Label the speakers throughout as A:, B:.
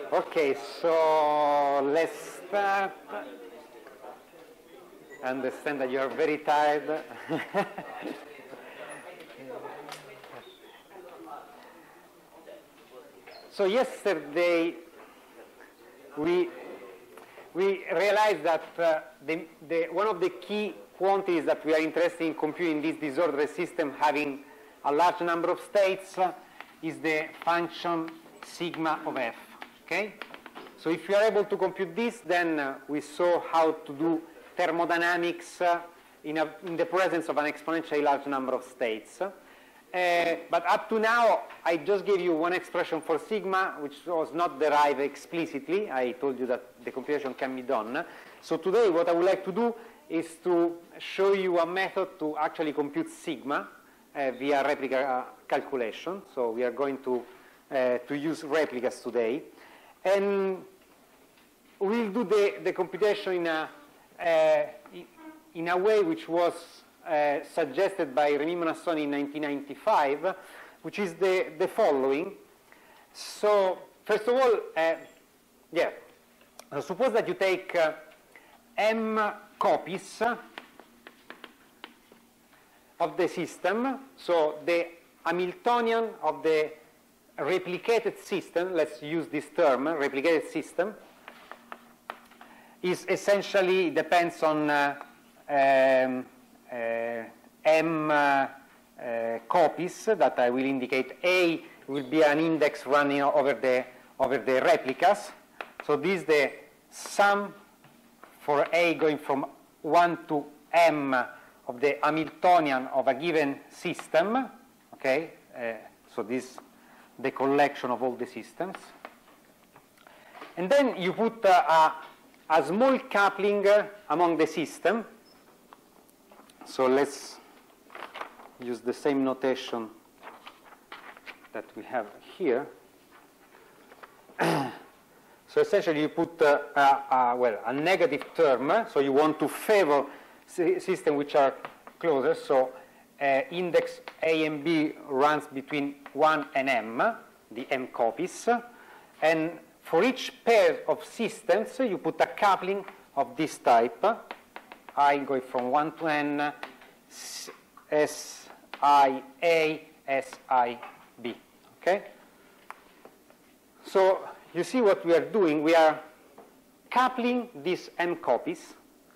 A: Okay, so let's start. I understand that you are very tired. So yesterday we realized that one of the key quantities that we are interested in computing this disordered system having a large number of states is the function sigma of f. Okay? So if you are able to compute this, then we saw how to do thermodynamics in the presence of an exponentially large number of states. But up to now, I just gave you one expression for sigma, which was not derived explicitly. I told you that the computation can be done. So today, what I would like to do is to show you a method to actually compute sigma via replica calculation. So we are going to use replicas today. And we'll do the computation in a way which was suggested by Rémy Monassoni in 1995, which is the following. So first of all, suppose that you take m copies of the system, so the Hamiltonian of the replicated system, let's use this term, replicated system, is essentially depends on m copies that I will indicate. A will be an index running over the replicas. So this is the sum for A going from 1 to m of the Hamiltonian of a given system. Okay, so this the collection of all the systems. And then you put a small coupling among the system. So let's use the same notation that we have here. So essentially you put a negative term, so you want to favor systems which are closer. So index A and B runs between 1 and m, the m copies. And for each pair of systems, you put a coupling of this type. I going from 1 to n, S I A, S I B. Okay? So you see what we are doing. We are coupling these m copies.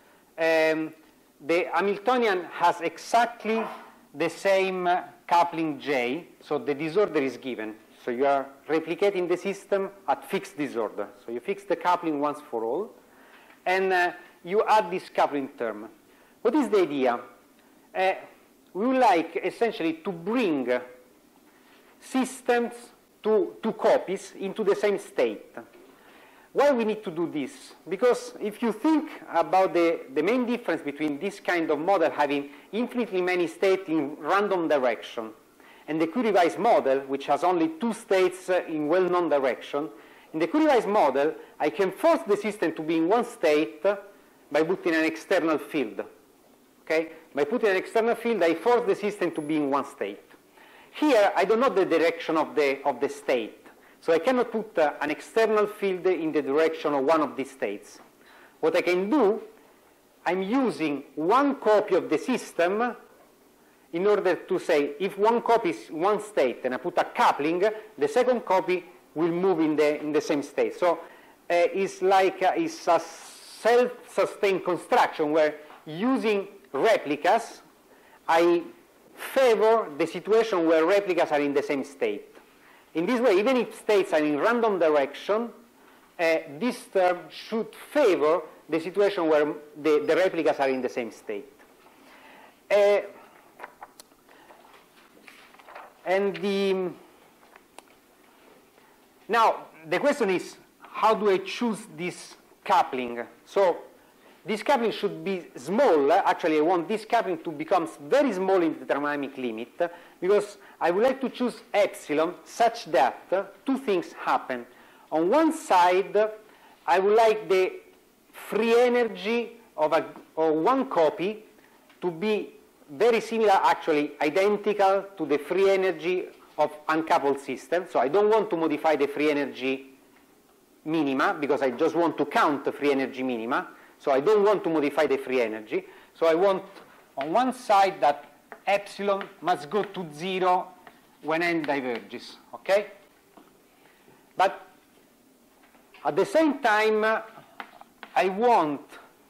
A: The Hamiltonian has exactly the same coupling J, so the disorder is given. So you are replicating the system at fixed disorder. So you fix the coupling once for all, and you add this coupling term. What is the idea? We would like essentially to bring systems to copies into the same state. Why we need to do this? Because if you think about the main difference between this kind of model having infinitely many states in random direction and the Curie-Weiss model, which has only 2 states in well-known direction, in the Curie-Weiss model, I can force the system to be in one state by putting an external field. Okay? By putting an external field, I force the system to be in one state. Here, I don't know the direction of the state. So I cannot put an external field in the direction of one of these states. What I can do, I'm using one copy of the system in order to say if one copy is one state and I put a coupling, the second copy will move in the same state. So it's like it's a self-sustained construction where using replicas, I favor the situation where replicas are in the same state. In this way, even if states are in random direction, this term should favor the situation where the replicas are in the same state. Now, the question is, how do I choose this coupling? So this coupling should be small. Actually, I want this coupling to become very small in the thermodynamic limit, because I would like to choose epsilon such that 2 things happen. On one side, I would like the free energy of one copy to be very similar, actually identical to the free energy of uncoupled systems. So I don't want to modify the free energy minima, because I just want to count the free energy minima. So I don't want to modify the free energy. So I want on one side that epsilon must go to 0 when n diverges, okay? But at the same time, I want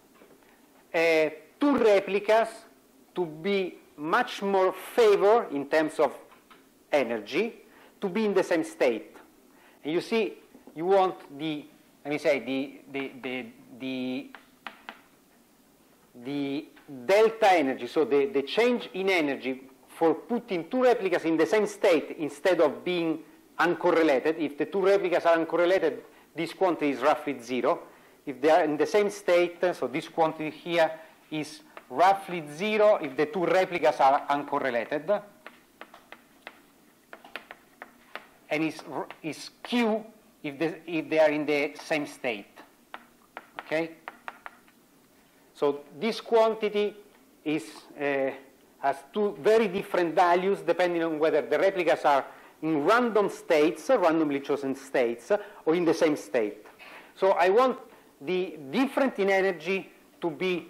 A: two replicas to be much more favored in terms of energy to be in the same state. And you see, you want the, let me say, the delta energy, so the change in energy for putting two replicas in the same state instead of being uncorrelated. If the two replicas are uncorrelated, this quantity is roughly 0. If they are in the same state, so this quantity here is roughly 0 if the two replicas are uncorrelated. And is Q if they are in the same state. Okay? So this quantity is, has two very different values depending on whether the replicas are in random states, randomly chosen states, or in the same state. So I want the difference in energy to be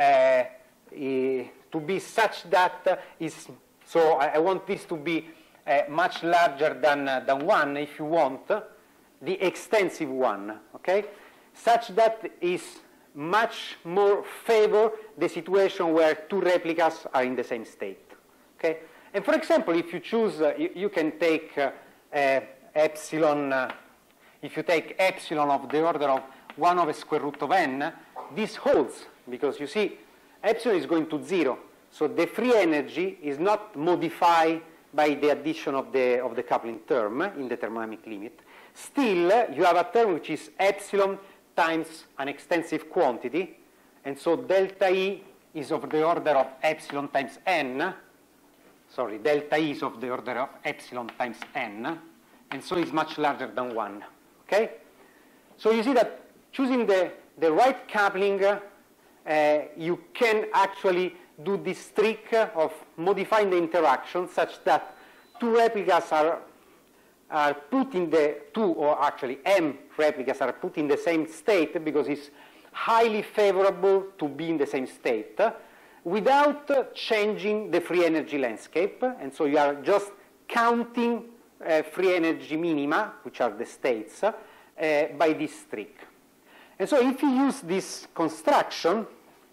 A: such that so I want this to be much larger than 1, if you want, the extensive one, okay? Such that is much more favor the situation where two replicas are in the same state, okay? And for example, if you choose, you can take epsilon, if you take epsilon of the order of 1 over square root of n, this holds, because you see, epsilon is going to 0, so the free energy is not modified by the addition of the coupling term in the thermodynamic limit. Still, you have a term which is epsilon times an extensive quantity, and so delta E is of the order of epsilon times n. Sorry, delta E is of the order of epsilon times n, and so it's much larger than 1. Okay? So you see that choosing the right coupling, you can actually do this trick of modifying the interaction such that two replicas are put in the or actually m replicas are put in the same state because it's highly favorable to be in the same state without changing the free energy landscape. And so you are just counting free energy minima, which are the states, by this trick. And so if you use this construction,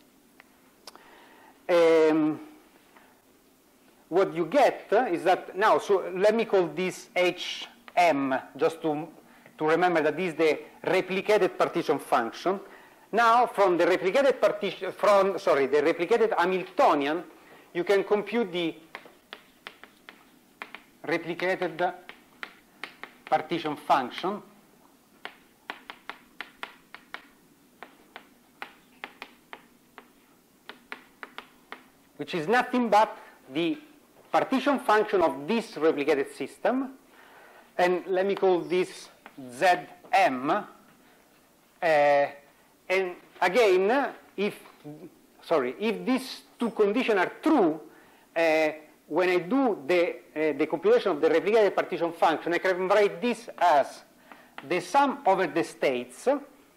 A: what you get is that now, so let me call this HM, just to remember that this is the replicated partition function. Now, from the replicated partition, the replicated Hamiltonian, you can compute the replicated partition function. Which is nothing but the partition function of this replicated system. And let me call this Zm. And again, if these two conditions are true, when I do the computation of the replicated partition function, I can write this as the sum over the states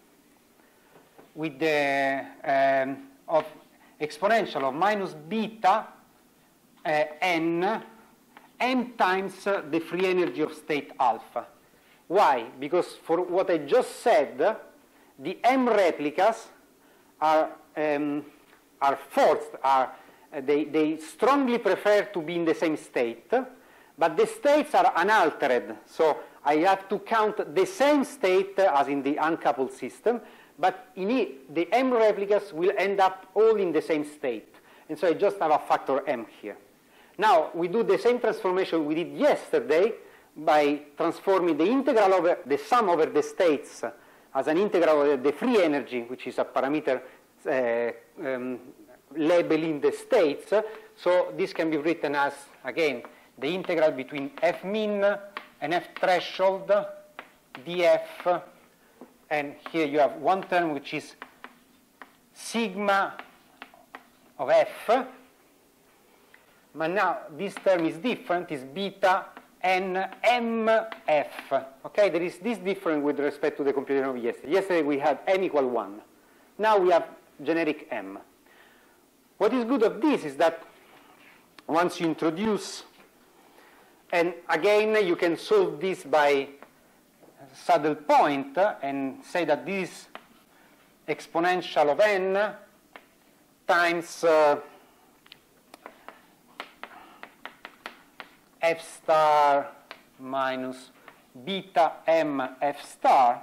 A: with the of exponential of minus beta n times the free energy of state alpha. Why? Because for what I just said, the m replicas are forced, they strongly prefer to be in the same state, but the states are unaltered. So I have to count the same state as in the uncoupled system, but in it, the m replicas will end up all in the same state. And so I just have a factor m here. Now, we do the same transformation we did yesterday by transforming the integral over the sum over the states as an integral over the free energy, which is a parameter labeling the states. So this can be written as, again, the integral between f min and f threshold df. And here you have one term which is sigma of f. But now this term is different, is beta and mf. Okay, there is this difference with respect to the computation of yesterday. Yesterday we had m equal 1. Now we have generic m. What is good of this is that once you introduce, and again you can solve this by saddle point and say that this exponential of n times f star minus beta m f star,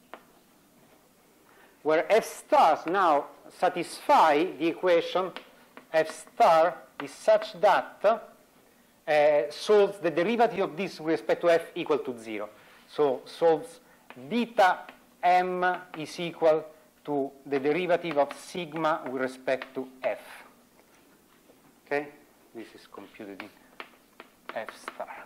A: where f stars now satisfy the equation f star is such that solves the derivative of this with respect to f equal to 0. So solves beta m is equal to the derivative of sigma with respect to f. Okay? This is computed in f star.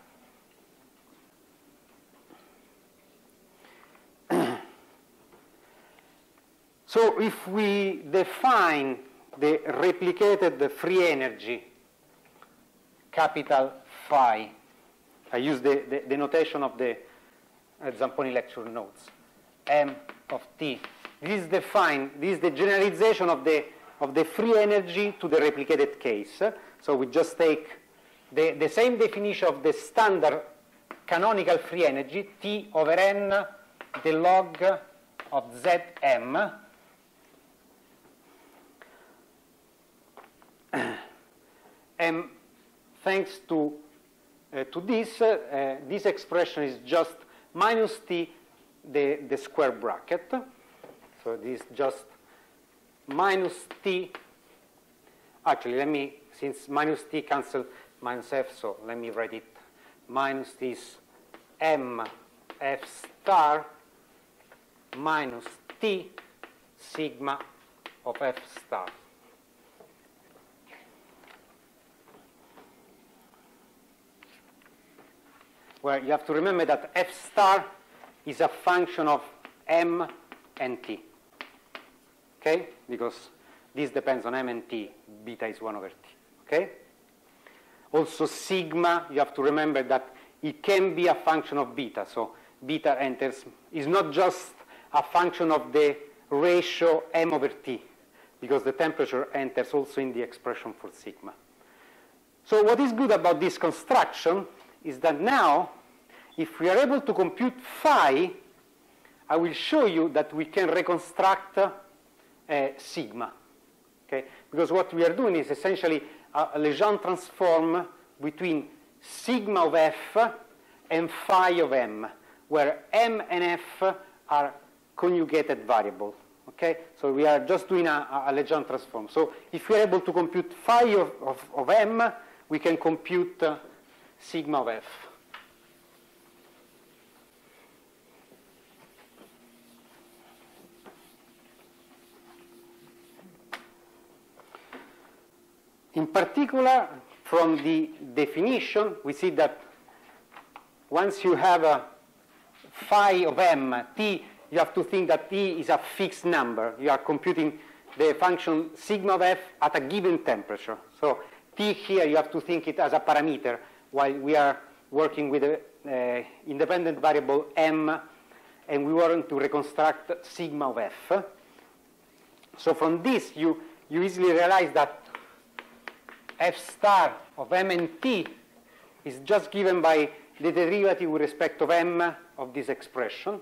A: So if we define the replicated free energy, capital phi, I use the notation of the Zamponi lecture notes, m of t. This is defined, this is the generalization of the free energy to the replicated case. So we just take the same definition of the standard canonical free energy, T over n, the log of Zm, and thanks to this, this expression is just minus T, the square bracket. So this is just minus T. Actually, let me, since minus T cancel minus F, so let me write it. Minus this M F star minus T sigma of F star. Where you have to remember that F star is a function of M and T. Okay? Because this depends on M and T. Beta is 1 over T. Okay? Also sigma, you have to remember that it can be a function of beta. So beta enters, is not just a function of the ratio M over T, because the temperature enters also in the expression for sigma. So what is good about this construction is that now, if we are able to compute phi, I will show you that we can reconstruct sigma. Okay? Because what we are doing is essentially a Legendre transform between sigma of f and phi of m, where m and f are conjugated variable. Okay? So we are just doing a Legendre transform. So if we are able to compute phi of m, we can compute sigma of f. In particular, from the definition, we see that once you have a phi of m, t, you have to think that t is a fixed number. You are computing the function sigma of f at a given temperature. So t here, you have to think it as a parameter, while we are working with an independent variable m, and we want to reconstruct sigma of f. So from this, you easily realize that f star of m and t is just given by the derivative with respect of m of this expression.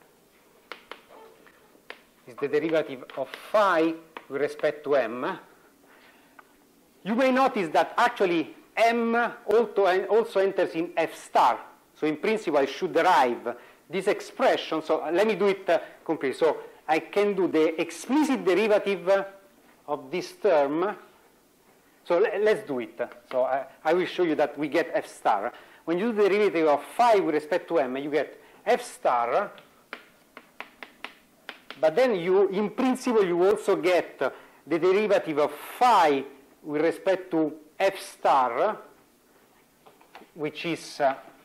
A: Is the derivative of phi with respect to m. You may notice that actually m also enters in f star. So in principle, I should derive this expression. So let me do it completely. So I can do the explicit derivative of this term. So let's do it. So I will show you that we get f star. When you do the derivative of phi with respect to m, you get f star. But then in principle, you also get the derivative of phi with respect to f star, which is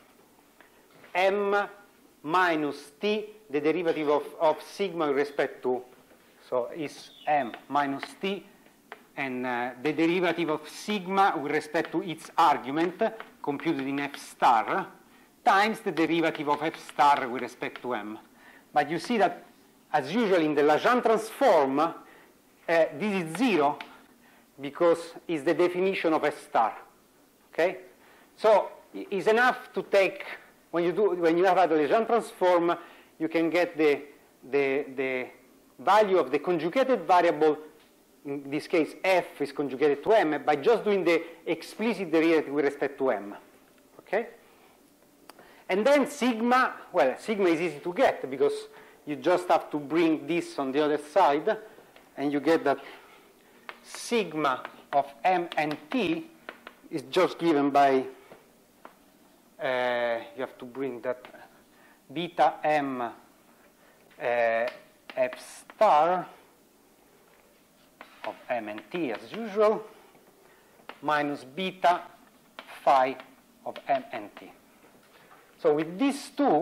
A: m minus t, the derivative of sigma with respect to, so is m minus t, and the derivative of sigma with respect to its argument, computed in f star, times the derivative of f star with respect to m. But you see that, as usual in the Legendre transform, this is 0 because it's the definition of f star. Okay? So it's enough to take, when you have a Legendre transform, you can get the value of the conjugated variable. In this case, f is conjugated to m by just doing the explicit derivative with respect to m. Okay? And then sigma, well, sigma is easy to get because you just have to bring this on the other side, and you get that sigma of m and t is just given by, you have to bring that beta m f star of m and t as usual, minus beta phi of m and t. So with these two,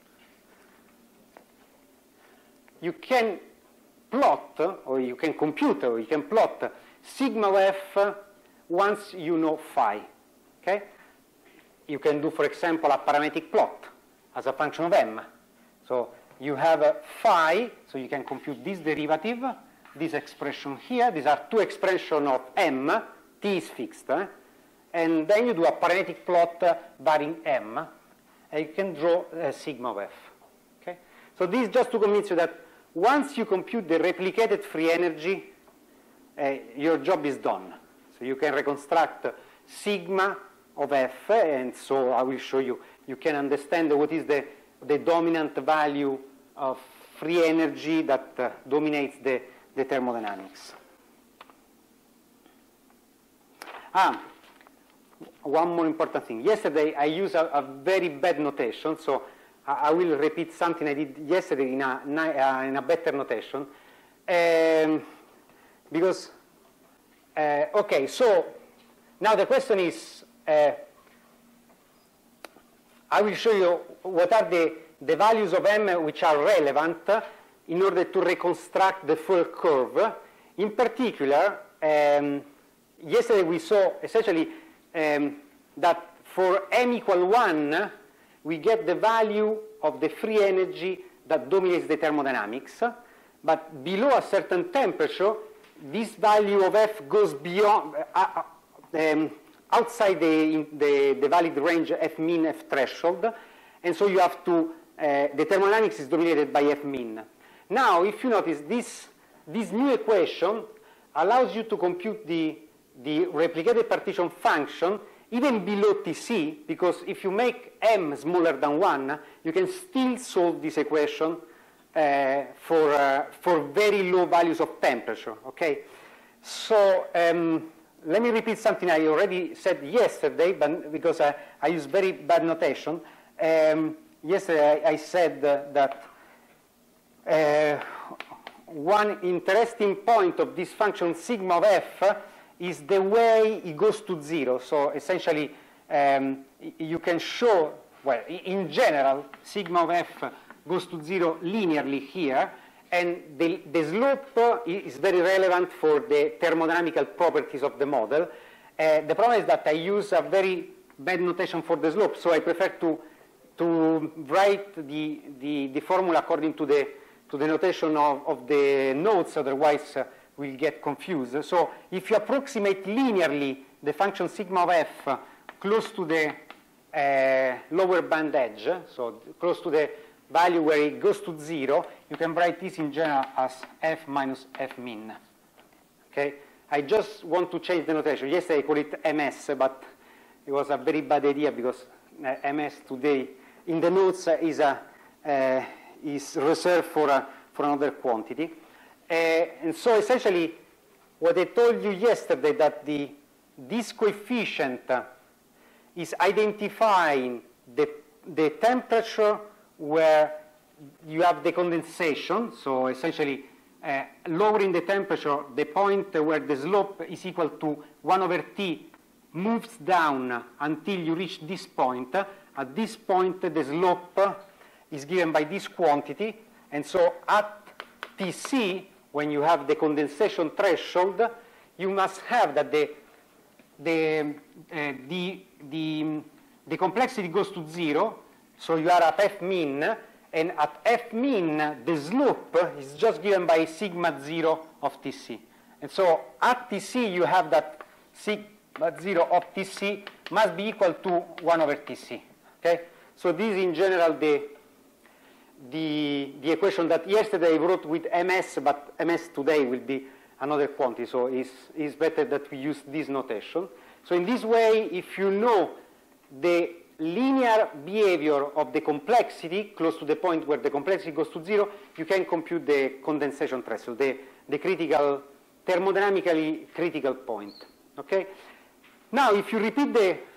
A: you can plot, or you can compute, or you can plot sigma of f once you know phi. Okay? You can do, for example, a parametric plot as a function of m. So you have a phi, so you can compute this derivative, this expression here. These are two expressions of m. T is fixed. And then you do a parametric plot varying m. And you can draw sigma of f. Okay? So this is just to convince you that once you compute the replicated free energy, your job is done. So you can reconstruct sigma of f, and so I will show you. You can understand what is the dominant value of free energy that dominates the thermodynamics. One more important thing. Yesterday I used a very bad notation, so I will repeat something I did yesterday in a better notation. Because, okay, so now the question is, I will show you what are the values of m which are relevant in order to reconstruct the full curve. In particular, yesterday we saw essentially that for m equal 1, we get the value of the free energy that dominates the thermodynamics. But below a certain temperature, this value of f goes beyond, outside the valid range f min, f threshold. And so you have to, the thermodynamics is dominated by f min. Now, if you notice, this new equation allows you to compute the replicated partition function even below Tc, because if you make m smaller than 1, you can still solve this equation for very low values of temperature. Okay? So let me repeat something I already said yesterday, but because I used very bad notation. Yesterday I said that one interesting point of this function sigma of f is the way it goes to 0. So essentially, you can show, well, in general, sigma of f goes to 0 linearly here, and the slope is very relevant for the thermodynamical properties of the model. The problem is that I use a very bad notation for the slope, so I prefer to write the formula according to the notation of the nodes, otherwise we'll get confused. So if you approximate linearly the function sigma of f close to the lower band edge, so close to the value where it goes to 0, you can write this in general as f minus f min. Okay? I just want to change the notation. Yesterday I called it ms, but it was a very bad idea because ms today in the notes is reserved for another quantity. And so essentially, what I told you yesterday, that this coefficient is identifying the temperature where you have the condensation. So essentially, lowering the temperature, the point where the slope is equal to 1 over t moves down until you reach this point. At this point, the slope is given by this quantity. And so at Tc, when you have the condensation threshold, you must have that the complexity goes to 0, So you are at f min, and at f min, the slope is just given by sigma 0 of Tc. And so at Tc, you have that sigma 0 of Tc must be equal to 1 over Tc. Okay? So this is in general the equation that yesterday I wrote with ms, but ms today will be another quantity, so it's better that we use this notation. So in this way, if you know the linear behavior of the complexity close to the point where the complexity goes to 0, you can compute the condensation threshold, the critical, thermodynamically critical point. Okay? Now, if you repeat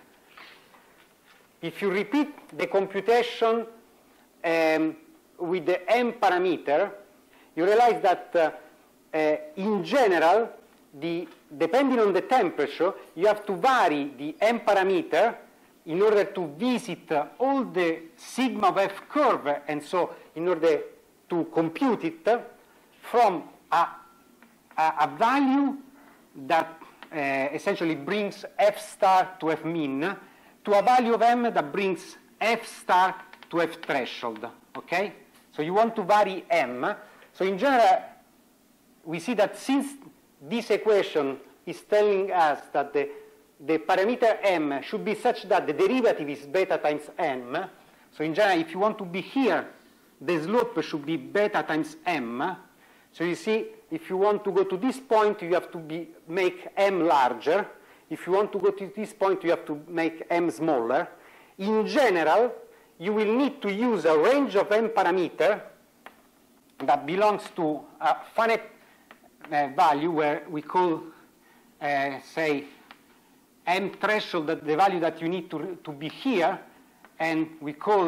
A: the computation with the m parameter, you realize that in general, depending on the temperature, you have to vary the m parameter in order to visit all the sigma of f curve, and so in order to compute it from a value that essentially brings f star to f min to a value of m that brings f star to f threshold. Okay? So you want to vary m. So in general, we see that since this equation is telling us that the parameter m should be such that the derivative is beta times m, so in general, if you want to be here, the slope should be beta times m. So you see, if you want to go to this point, you have to make m larger. If you want to go to this point, you have to make m smaller. In general, you will need to use a range of m parameter that belongs to a finite value where we call, say, m threshold, the value that you need to be here, and we call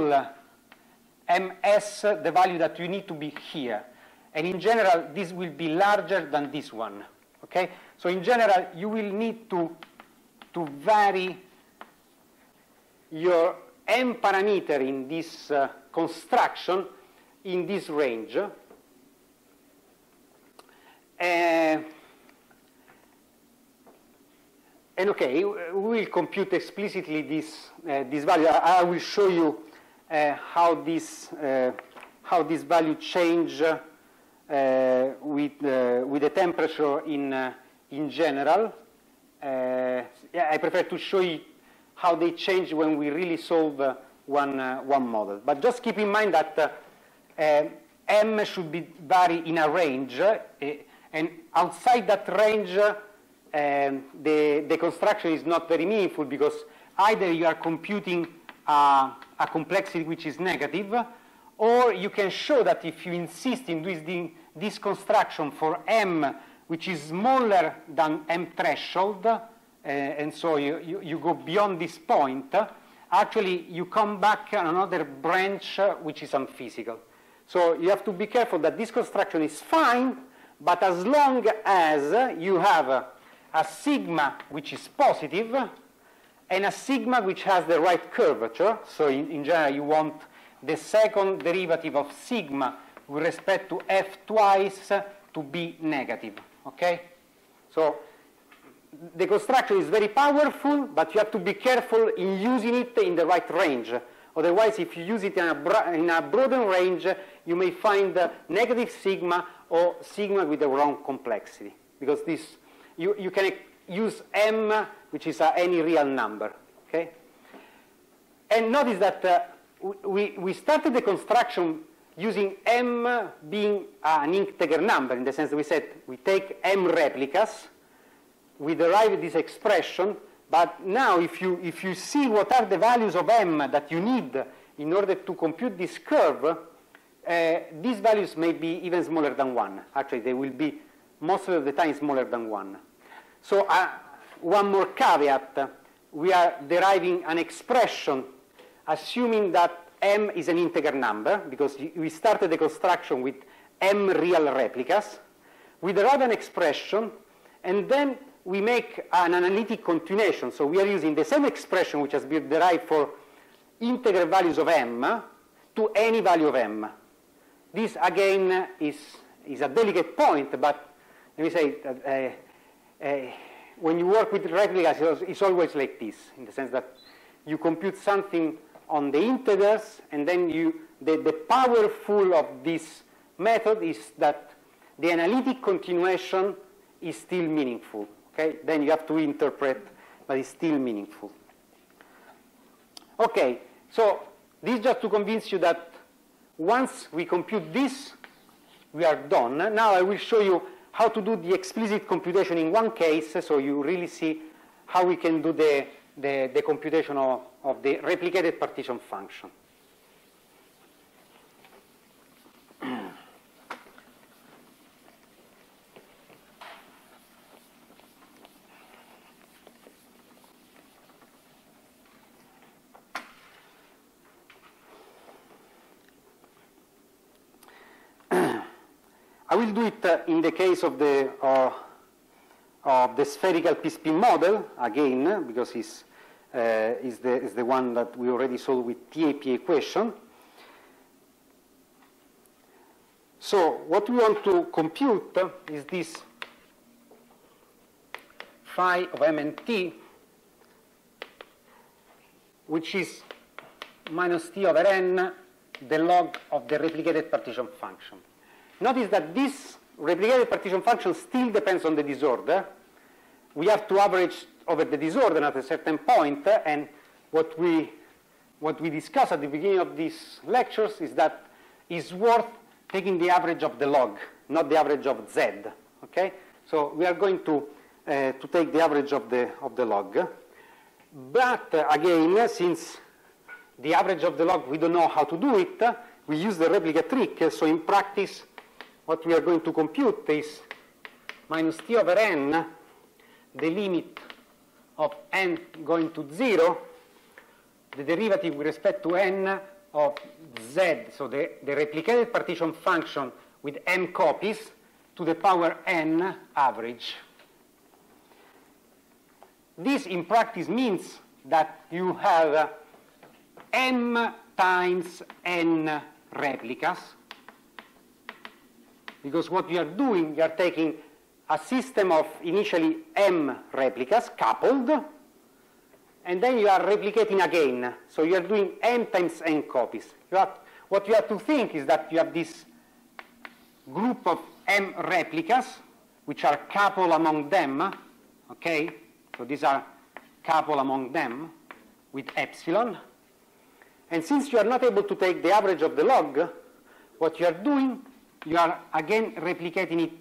A: ms the value that you need to be here. And in general, this will be larger than this one. Okay? So in general, you will need to vary your m parameter in this construction in this range. And okay, we will compute explicitly this value. I will show you how this value change with the temperature in general. Yeah, I prefer to show you how they change when we really solve one model. But just keep in mind that m should vary in a range, and outside that range, the construction is not very meaningful, because either you are computing a complexity which is negative, or you can show that if you insist in doing this construction for m which is smaller than m threshold, and so you go beyond this point, actually you come back on another branch which is unphysical. So you have to be careful that this construction is fine, but as long as you have a sigma which is positive and a sigma which has the right curvature, so in general you want the second derivative of sigma with respect to f twice to be negative. Okay? So the construction is very powerful, but you have to be careful in using it in the right range. Otherwise, if you use it in a broader range, you may find negative sigma or sigma with the wrong complexity, because you can use m, which is any real number. Okay? And notice that we started the construction using m being an integer number, in the sense that we said we take m replicas, we derive this expression, but now if you see what are the values of m that you need in order to compute this curve, these values may be even smaller than 1. Actually, they will be most of the time smaller than 1. So one more caveat, we are deriving an expression assuming that m is an integer number, because we started the construction with m real replicas. We derive an expression, and then we make an analytic continuation. So we are using the same expression which has been derived for integer values of m to any value of m. This, again, is a delicate point, but let me say that when you work with replicas, it's always like this, in the sense that you compute something on the integers, and then the powerful of this method is that the analytic continuation is still meaningful. Okay? Then you have to interpret, but it's still meaningful. Okay, so this just to convince you that once we compute this, we are done. Now I will show you how to do the explicit computation in one case, so you really see how we can do the computation of the replicated partition function. I will do it in the case of the spherical p-spin model, again, because it's the one that we already solved with TAP equation. So what we want to compute is this phi of m and t, which is minus t over n, the log of the replicated partition function. Notice that this replicated partition function still depends on the disorder. We have to average over the disorder at a certain point, and what we discussed at the beginning of these lectures is that it's worth taking the average of the log, not the average of z. Okay? So we are going to take the average of the log. But again, since the average of the log, we don't know how to do it, we use the replica trick. So in practice, what we are going to compute is minus t over n, the limit of n going to 0, the derivative with respect to n of z, so the replicated partition function with m copies, to the power n average. This in practice means that you have m times n replicas, because what you are doing, you are taking a system of initially m replicas coupled, and then you are replicating again. So you are doing m times n copies. What you have to think is that you have this group of m replicas, which are coupled among them, okay? So these are coupled among them with epsilon. And since you are not able to take the average of the log, what you are doing, you are again replicating it,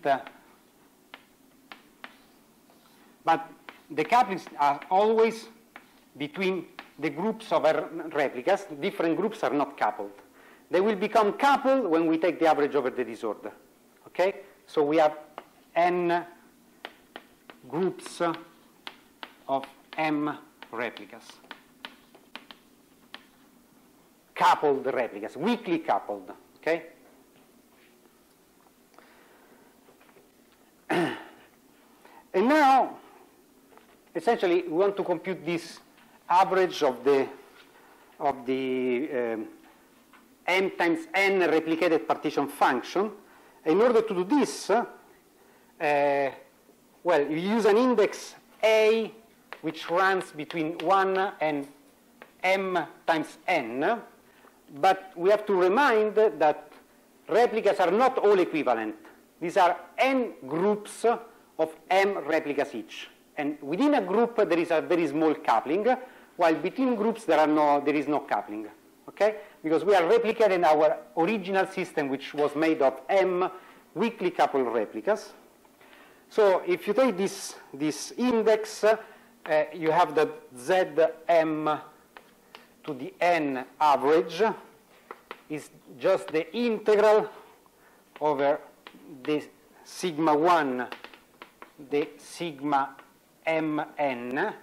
A: but the couplings are always between the groups of replicas. Different groups are not coupled. They will become coupled when we take the average over the disorder. Okay? So we have n groups of m replicas. Coupled replicas, weakly coupled. Okay? And now, essentially, we want to compute this average of the m times n replicated partition function. In order to do this, well, you use an index A which runs between 1 and m times n, but we have to remind that replicas are not all equivalent. These are n groups of m replicas each. And within a group, there is a very small coupling, while between groups, there is no coupling. Okay? Because we are replicating our original system, which was made of m weakly coupled replicas. So if you take this index, you have that Zm to the n average is just the integral over the sigma 1, the sigma mn,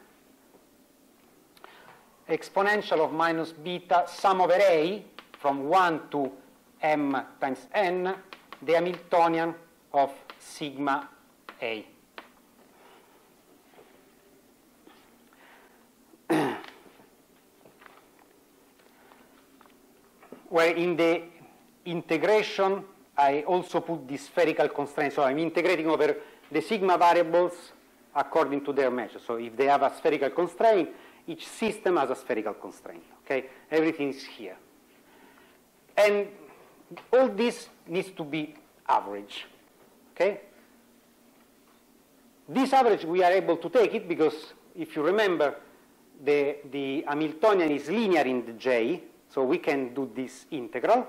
A: exponential of minus beta sum over a from 1 to m times n, the Hamiltonian of sigma a. Where in the integration, I also put the spherical constraint. So I'm integrating over the sigma variables according to their measure. So if they have a spherical constraint, each system has a spherical constraint. Okay? Everything is here. And all this needs to be average. Okay? This average, we are able to take it because, if you remember, the Hamiltonian is linear in the J, so we can do this integral.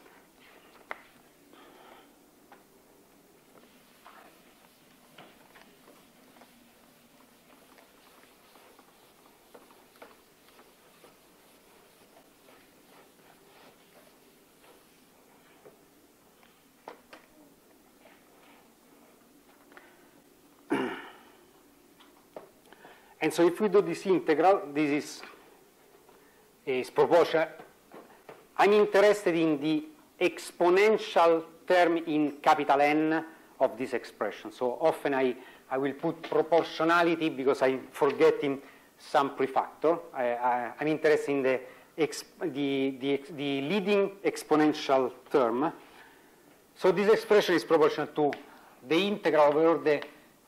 A: And so if we do this integral, this is proportional. I'm interested in the exponential term in capital N of this expression. So often I will put proportionality because I'm forgetting some prefactor. I'm interested in the leading exponential term. So this expression is proportional to the integral over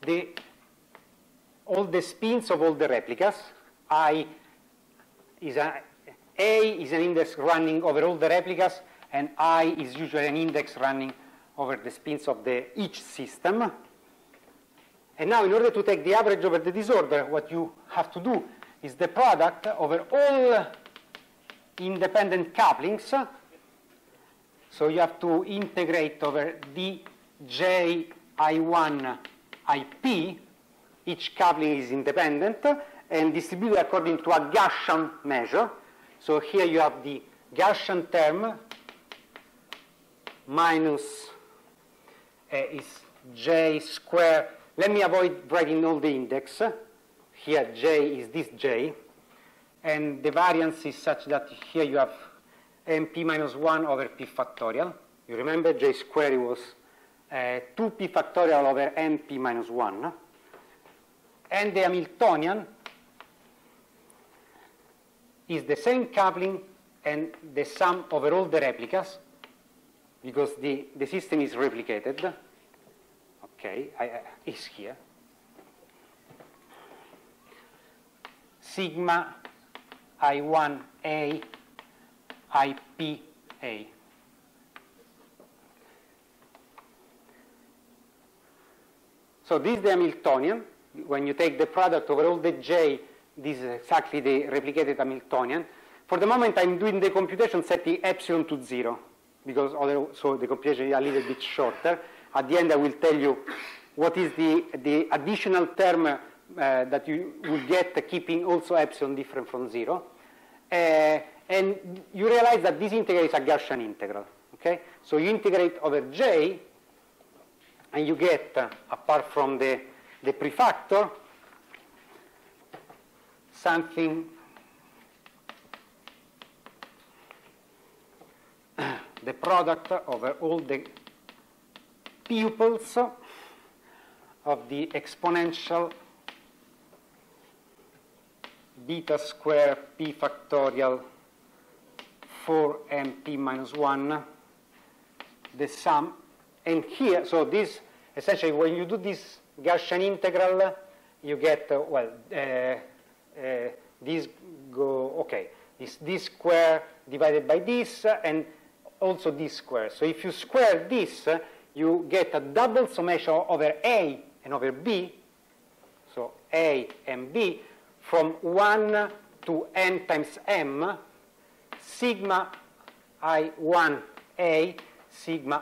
A: all the spins of all the replicas. A is an index running over all the replicas, and I is usually an index running over the spins of each system. And now, in order to take the average over the disorder, what you have to do is the product over all independent couplings. So you have to integrate over dj I1 IP. Each coupling is independent and distributed according to a Gaussian measure. So here you have the Gaussian term minus is j squared. Let me avoid writing all the index. Here j is this j. And the variance is such that here you have mp minus 1 over p factorial. You remember j squared was 2p factorial over mp minus 1. And the Hamiltonian is the same coupling and the sum over all the replicas, because the system is replicated. Okay, is here. Sigma I1A IPA. So this is the Hamiltonian. When you take the product over all the J, this is exactly the replicated Hamiltonian. For the moment, I'm doing the computation setting epsilon to 0, because so the computation is a little bit shorter. At the end, I will tell you what is the additional term that you will get, keeping also epsilon different from 0. And you realize that this integral is a Gaussian integral. Okay? So you integrate over J, and you get, apart from the prefactor, something the product over all the pupils of the exponential beta square p factorial 4mp minus 1, the sum. And here, so this, essentially, when you do this Gaussian integral, you get, this is this square divided by this, and also this square. So if you square this, you get a double summation over A and over B, so A and B, from 1 to n times m, sigma I1A, sigma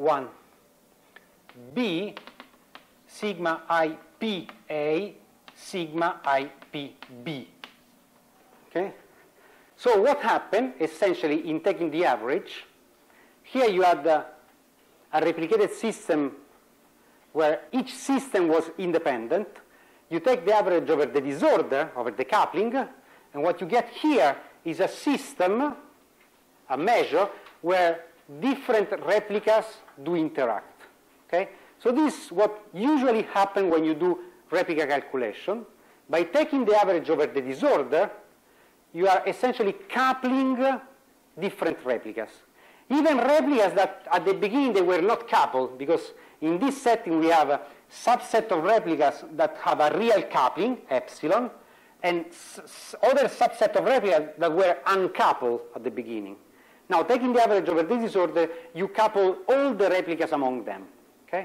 A: I1B, sigma IPA, sigma IPB. Okay? So what happened, essentially, in taking the average, here you had a replicated system where each system was independent. You take the average over the disorder, over the coupling, and what you get here is a system, a measure, where different replicas do interact. Okay? So this is what usually happens when you do replica calculation. By taking the average over the disorder, you are essentially coupling different replicas. Even replicas that at the beginning they were not coupled, because in this setting we have a subset of replicas that have a real coupling, epsilon, and other subset of replicas that were uncoupled at the beginning. Now, taking the average over this disorder, you couple all the replicas among them. Okay?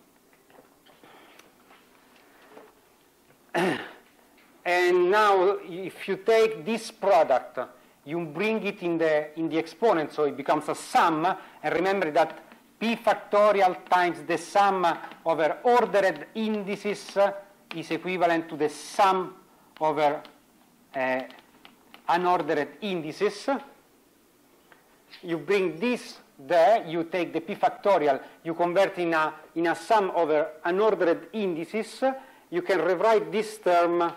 A: And now, if you take this product, you bring it in the exponent, so it becomes a sum. And remember that p factorial times the sum over ordered indices is equivalent to the sum over unordered indices. You bring this there, you take the p factorial, you convert in a sum over unordered indices. You can rewrite this term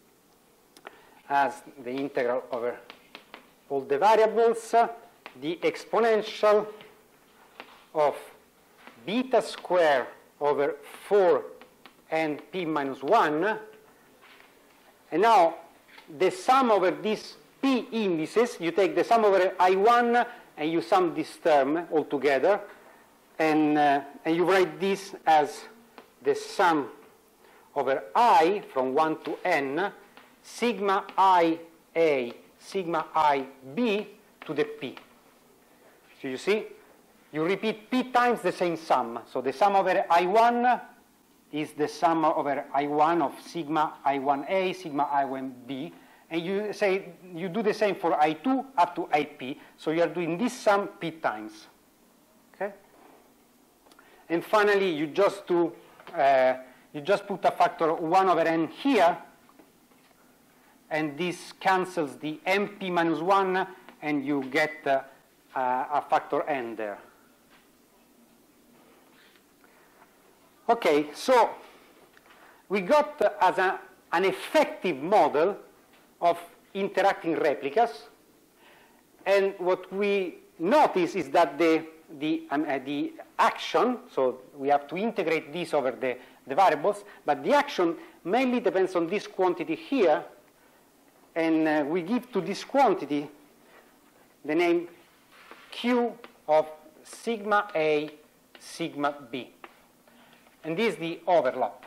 A: as the integral over all the variables, the exponential of beta square over 4 and p minus 1. And now the sum over these p indices, you take the sum over I1 and you sum this term all together, and you write this as the sum over I from 1 to n, sigma I A, sigma I B to the p. So you see, you repeat p times the same sum. So the sum over I1 is the sum over I1 of sigma I1A, sigma I1B. And you say, you do the same for I2 up to IP. So you are doing this sum p times. Okay? And finally, you just do, you just put a factor 1 over n here, and this cancels the mp minus 1, and you get a factor n there. Okay, so we got as an effective model of interacting replicas, and what we notice is that the action, so we have to integrate this over the variables, but the action mainly depends on this quantity here, and we give to this quantity the name Q of sigma A, sigma B. And this is the overlap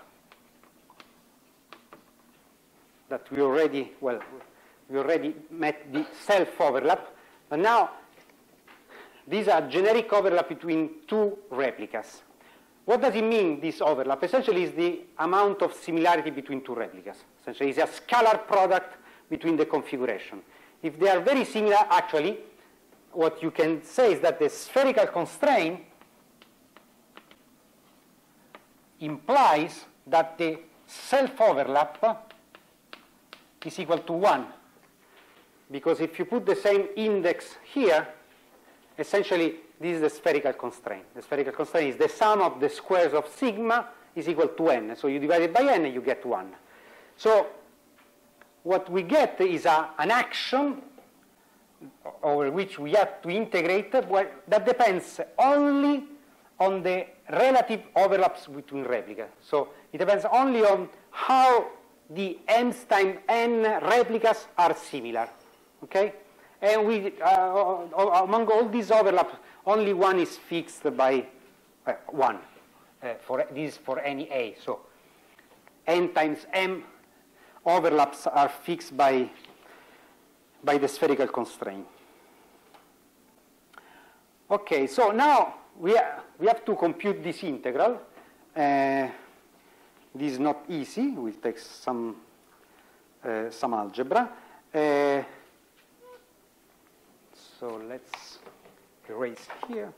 A: that we already met the self-overlap, but now these are generic overlap between two replicas. What does it mean, this overlap? Essentially, is the amount of similarity between two replicas. Essentially, it's a scalar product between the configuration. If they are very similar, actually, what you can say is that the spherical constraint implies that the self-overlap is equal to 1. Because if you put the same index here, essentially, this is the spherical constraint. The spherical constraint is the sum of the squares of sigma is equal to n. So you divide it by n and you get 1. So what we get is an action over which we have to integrate that depends only on the relative overlaps between replicas. So it depends only on how the m's times n replicas are similar. Okay? And we, among all these overlaps, only one is fixed by 1. This is for any a. So n times m overlaps are fixed by the spherical constraint. Okay, so now we have to compute this integral. This is not easy. We'll take some algebra. So let's erase here.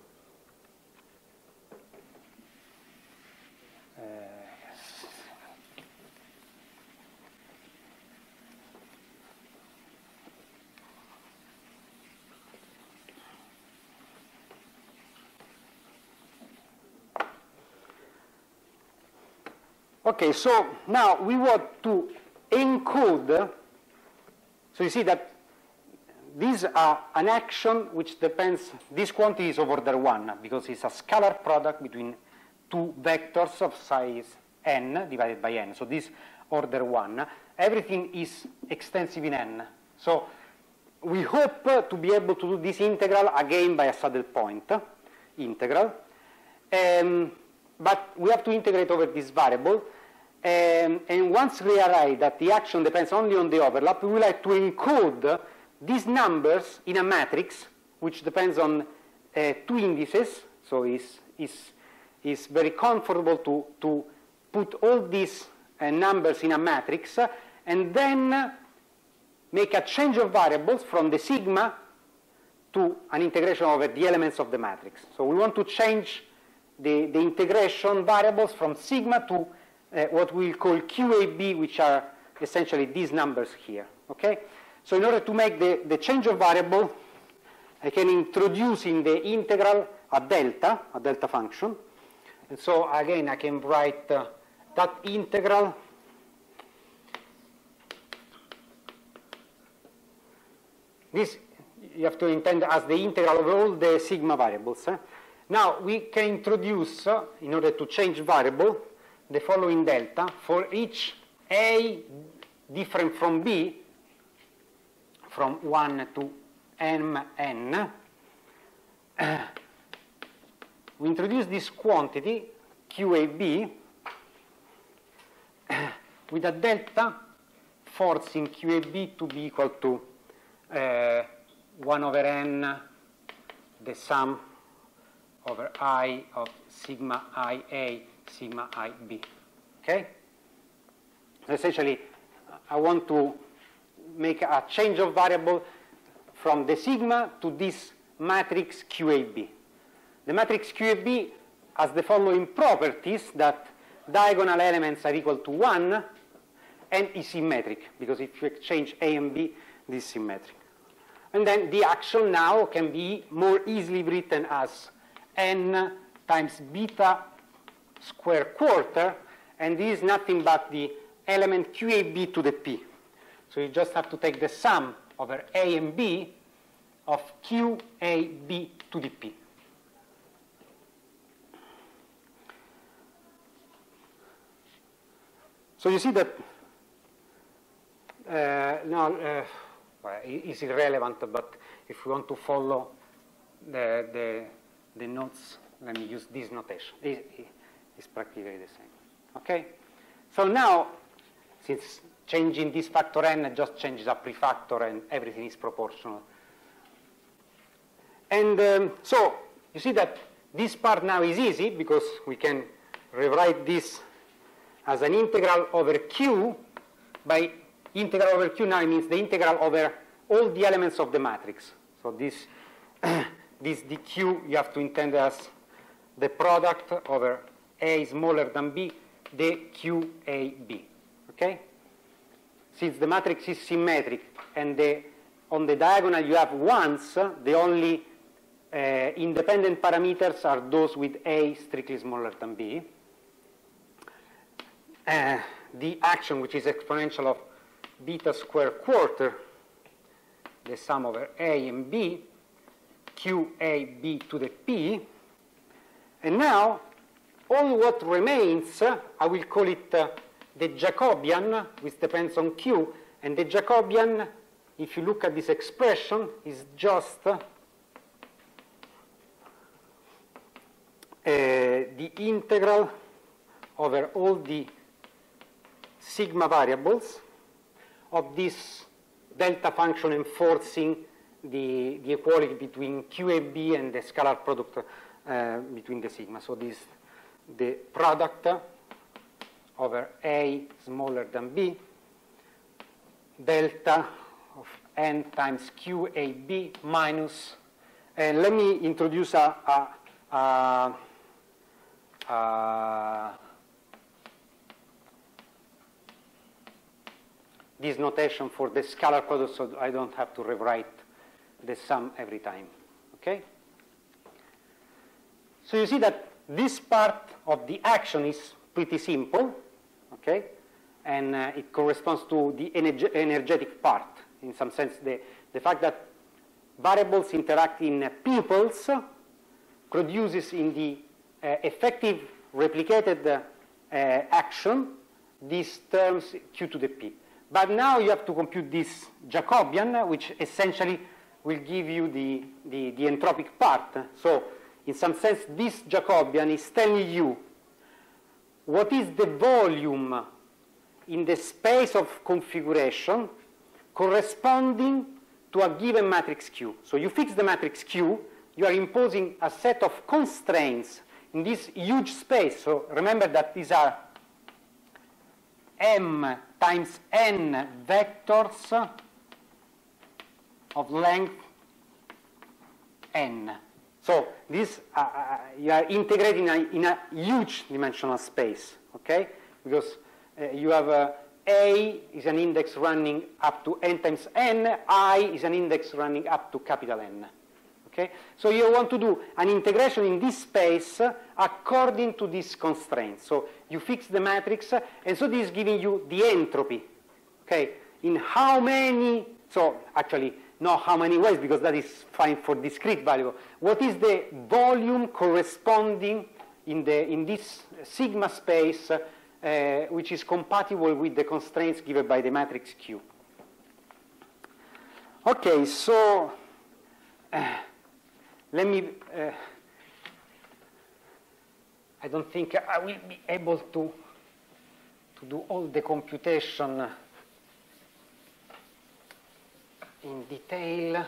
A: Okay, so now we want to encode. So you see that these are an action which depends, this quantity is of order 1 because it's a scalar product between two vectors of size n divided by n. So this order 1. Everything is extensive in n. So we hope to be able to do this integral again by a saddle point integral. But we have to integrate over this variable. And once we realize that the action depends only on the overlap, we would like to encode these numbers in a matrix which depends on two indices. So it's very comfortable to put all these numbers in a matrix and then make a change of variables from the sigma to an integration over the elements of the matrix. So we want to change the integration variables from sigma to what we'll call QAB, which are essentially these numbers here. Okay? So in order to make the change of variable, I can introduce in the integral a delta function. And so again, I can write that integral this you have to intend as the integral of all the sigma variables. Now we can introduce, in order to change variable, the following delta for each A different from B, from 1 to mn. We introduce this quantity, QAB, with a delta forcing QAB to be equal to 1 over n, the sum over I of sigma IA, sigma IB. Okay? So essentially, I want to make a change of variable from the sigma to this matrix QAB. The matrix QAB has the following properties: that diagonal elements are equal to 1 and is symmetric, because if you exchange A and B, this is symmetric. And then the action now can be more easily written as n times beta square quarter, and this is nothing but the element QAB to the P. So you just have to take the sum over A and B of QAB to the P. So you see that well, it's irrelevant, but if we want to follow the notes, let me use this notation. It's practically the same. Okay? So now, since changing this factor n just changes a prefactor and everything is proportional. And so you see that this part now is easy because we can rewrite this as an integral over Q. By integral over Q now it means the integral over all the elements of the matrix. So this dq you have to intend as the product over A smaller than B, the QAB. Okay? Since the matrix is symmetric and on the diagonal you have ones, the only independent parameters are those with A strictly smaller than B. The action, which is exponential of beta square quarter, the sum over A and B, QAB to the P. And now, all what remains, I will call it the Jacobian, which depends on Q. And the Jacobian, if you look at this expression, is just the integral over all the sigma variables of this delta function enforcing the equality between QAB and the scalar product between the sigma. So this the product over A smaller than B, delta of n times QAB minus, and let me introduce this notation for the scalar product, so I don't have to rewrite the sum every time. Okay? So you see that this part of the action is pretty simple, okay? And it corresponds to the energetic part. In some sense, the fact that variables interact in peoples produces in the effective replicated action these terms Q to the P. But now you have to compute this Jacobian, which essentially will give you the entropic part. So in some sense, this Jacobian is telling you what is the volume in the space of configuration corresponding to a given matrix Q. So you fix the matrix Q, you are imposing a set of constraints in this huge space. So remember that these are m times n vectors of length n. So this you are integrating in a huge dimensional space, okay? Because you have A is an index running up to n times n, I is an index running up to capital N. Okay? So you want to do an integration in this space according to these constraints. So you fix the matrix, and so this is giving you the entropy. Okay? In how many, so actually not how many ways, because that is fine for discrete value. What is the volume corresponding in this sigma space which is compatible with the constraints given by the matrix Q? Okay, so let me, I don't think I will be able to do all the computation in detail.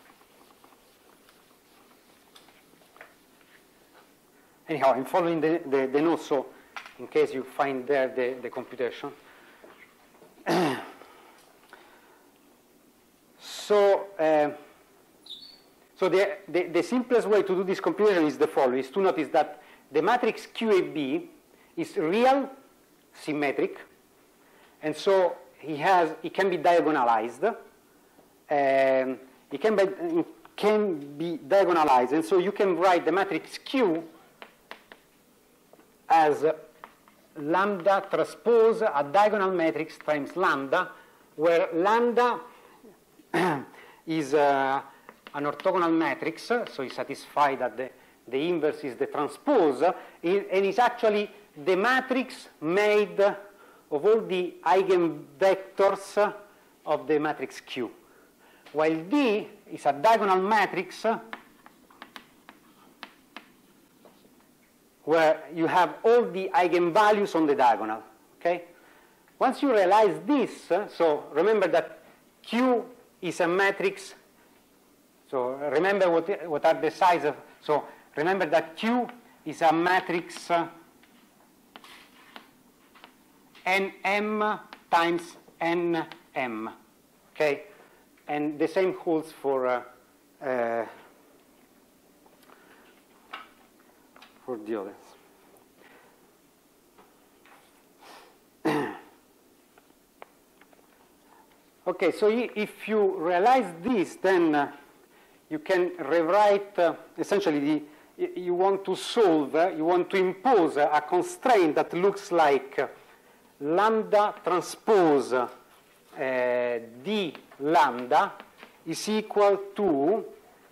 A: Anyhow, I'm following the notes, so in case you find there the computation. So the simplest way to do this computation is the following, is to notice that the matrix QAB is real, symmetric, and so it can be diagonalized. It can be diagonalized, and so you can write the matrix Q as lambda transpose a diagonal matrix times lambda, where lambda is an orthogonal matrix, so you satisfy that the inverse is the transpose, and is actually the matrix made of all the eigenvectors of the matrix Q. While D is a diagonal matrix where you have all the eigenvalues on the diagonal. Okay? Once you realize this, so remember that Q is a matrix. So remember what are the size of. So remember that Q is a matrix nm times nm. Okay? And the same holds for the others. Okay, so if you realize this, then you can rewrite essentially you want to solve, you want to impose a constraint that looks like lambda transpose d lambda is equal to,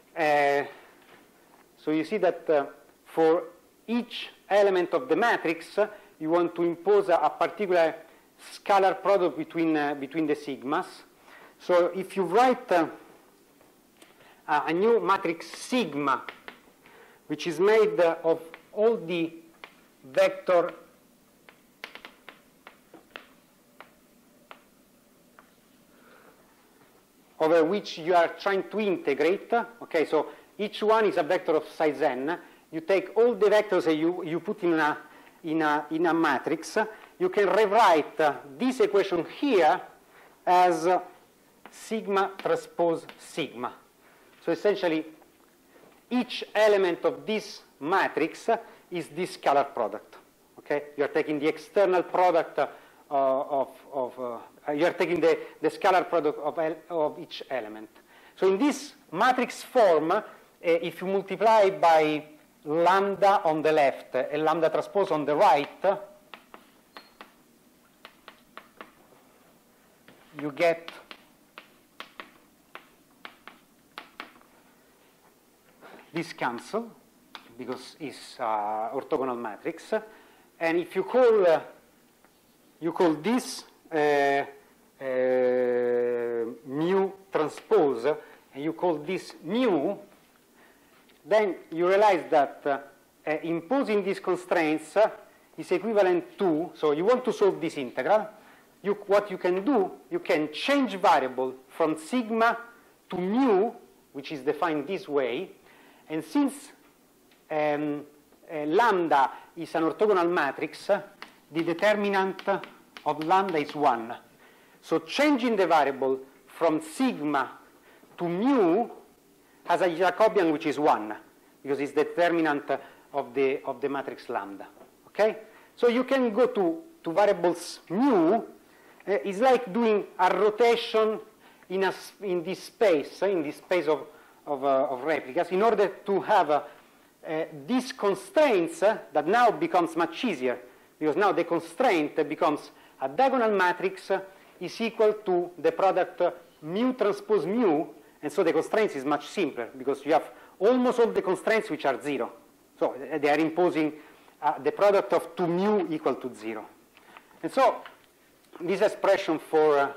A: so you see that for each element of the matrix, you want to impose a particular scalar product between the sigmas. So if you write a new matrix sigma, which is made of all the vector over which you are trying to integrate, okay, so each one is a vector of size n. You take all the vectors and you put in a matrix. You can rewrite this equation here as sigma transpose sigma. So essentially, each element of this matrix is this scalar product. Okay, you are taking the external product you are taking the scalar product of each element. So in this matrix form, if you multiply by lambda on the left and lambda transpose on the right, you get this cancel because it's orthogonal matrix, and if you call this mu transpose, and you call this mu, then you realize that imposing these constraints, is equivalent to, so you want to solve this integral, what you can do, you can change variable from sigma to mu, which is defined this way, and since lambda is an orthogonal matrix, the determinant of lambda is 1. So changing the variable from sigma to mu has a Jacobian which is 1, because it's the determinant of the matrix lambda. Okay? So you can go to variables mu. It's like doing a rotation in this space of replicas, in order to have these constraints that now becomes much easier, because now the constraint becomes a diagonal matrix is equal to the product mu transpose mu, and so the constraints is much simpler, because you have almost all the constraints which are 0. So they are imposing the product of 2 mu equal to 0. And so this expression for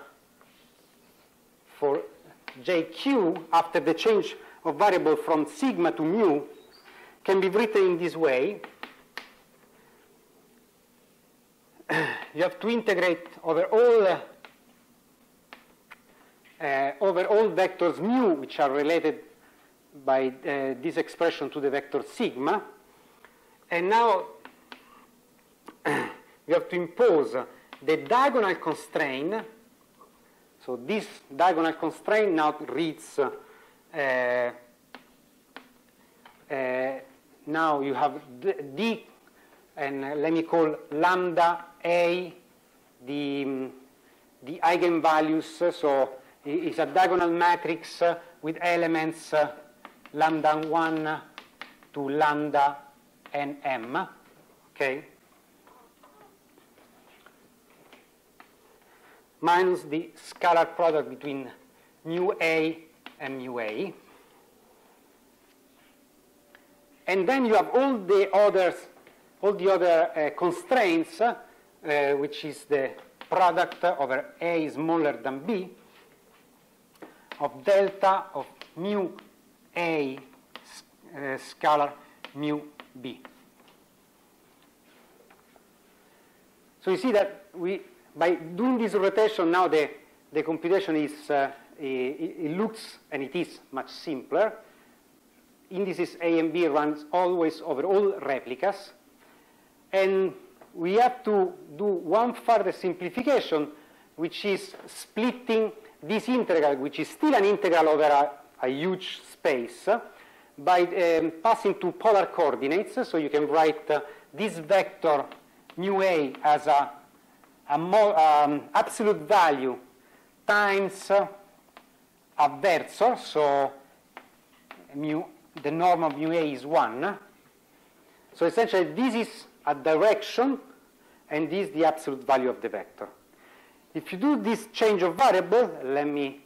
A: JQ after the change of variable from sigma to mu can be written in this way. You have to integrate over all vectors mu, which are related by this expression to the vector sigma. And now you have to impose the diagonal constraint. So this diagonal constraint now reads, now you have D, and let me call lambda A the eigenvalues. So it's a diagonal matrix with elements lambda 1 to lambda nm. Okay? Minus the scalar product between mu A and mu A. And then you have all the other constraints, which is the product over A smaller than B of delta of mu A scalar mu B. So you see that by doing this rotation, now the computation is, it looks, and it is much simpler. Indices A and B runs always over all replicas. And we have to do one further simplification, which is splitting this integral, which is still an integral over a huge space, by passing to polar coordinates. So you can write this vector mu A as absolute value times a versor, so the norm of mu A is 1. So essentially this is a direction, and this is the absolute value of the vector. If you do this change of variable, let me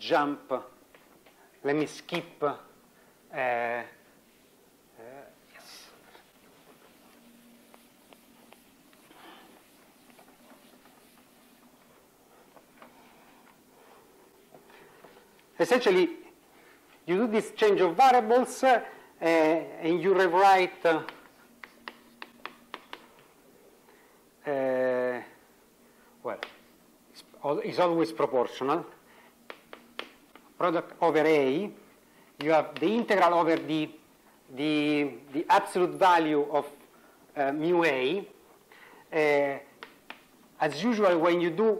A: skip yes. Essentially, you do this change of variables, and you rewrite well, it's always proportional. Product over A, you have the integral over the absolute value of mu A. As usual, when you go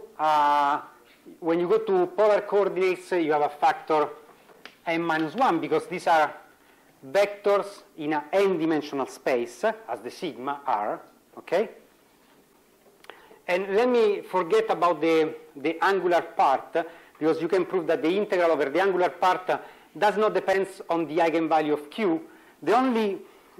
A: to polar coordinates, you have a factor n-1, because these are vectors in an n-dimensional space, as the sigma are, okay? And let me forget about the angular part, because you can prove that the integral over the angular part does not depend on the eigenvalue of Q. The only,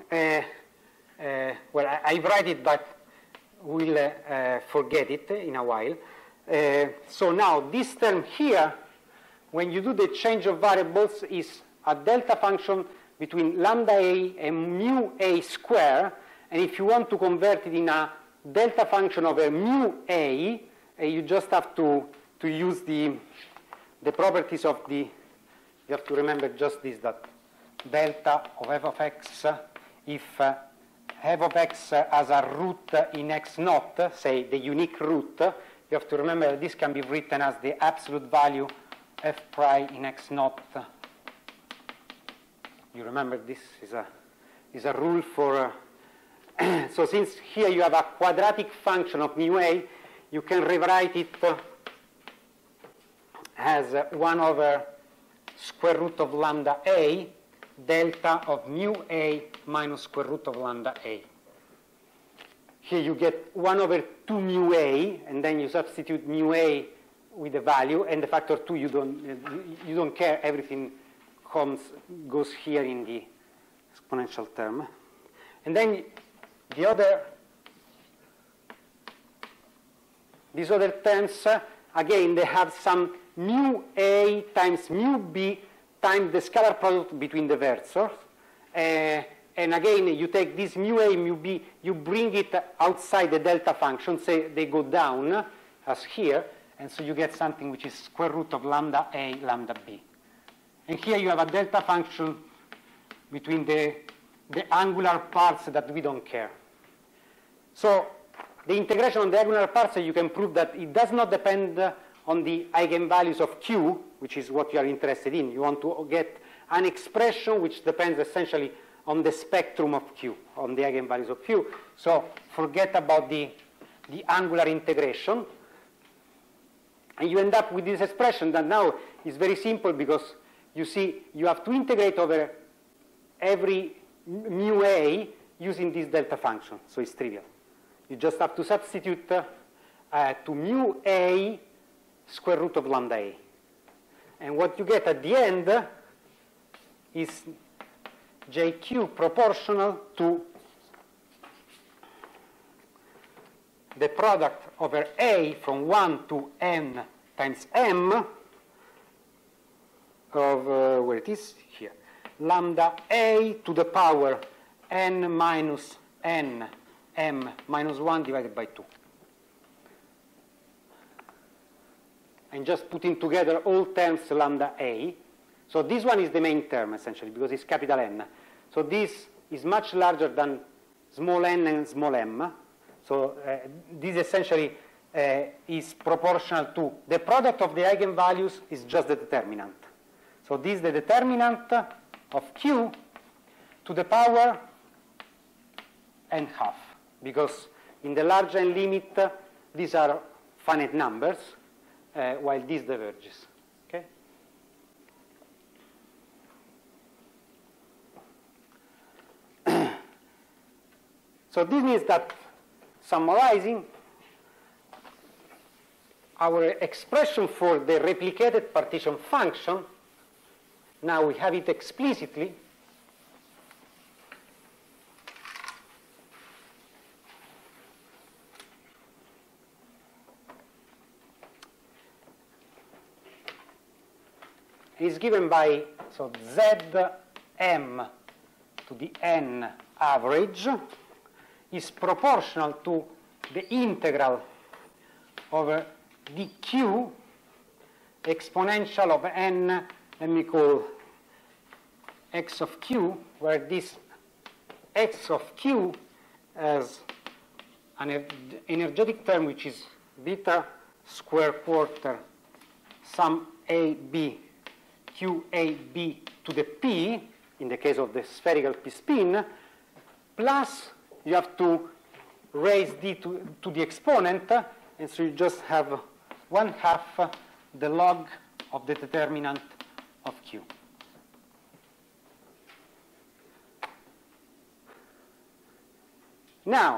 A: well, I write it, but we'll forget it in a while. So now this term here, when you do the change of variables, is a delta function between lambda A and mu A square. And if you want to convert it in a delta function over mu A, you just have to use the properties of the, you have to remember just this, that delta of f of x if f of x as a root in x naught, say the unique root, you have to remember that this can be written as the absolute value f prime in x naught. You remember this is a rule for, so since here you have a quadratic function of mu a, you can rewrite it as 1 over square root of lambda a, delta of mu a minus square root of lambda a. Here you get 1 over 2 mu a, and then you substitute mu a with the value, and the factor 2 you don't care, everything goes here in the exponential term. And then these other terms, again, they have some mu a times mu b times the scalar product between the versors. And again, you take this mu a, mu b, you bring it outside the delta function, say they go down, as here, and so you get something which is square root of lambda a, lambda b. And here you have a delta function between the angular parts that we don't care. So the integration on the angular parts, you can prove that it does not depend on the eigenvalues of Q, which is what you are interested in. You want to get an expression which depends essentially on the spectrum of Q, on the eigenvalues of Q. So forget about the angular integration. And you end up with this expression that now is very simple because you see you have to integrate over every mu a using this delta function. So it's trivial. You just have to substitute to mu a square root of lambda a. And what you get at the end is jq proportional to the product over a from 1 to n times m of, where it is, here, lambda a to the power n minus n m minus 1 divided by 2. And just putting together all terms lambda a. So this one is the main term, essentially, because it's capital N. So this is much larger than small n and small m. So this essentially is proportional to the product of the eigenvalues is just the determinant. So this is the determinant of Q to the power n half, because in the large n limit, these are finite numbers, while this diverges. Okay? So this means that, summarizing, our expression for the replicated partition function, now we have it explicitly. Is given by, so Zm to the n average is proportional to the integral over dq exponential of n, let me call x of q, where this x of q has an energetic term which is beta square quarter sum ab QAB to the P, in the case of the spherical P spin, plus you have to raise D to the exponent, and so you just have 1/2 the log of the determinant of Q. Now,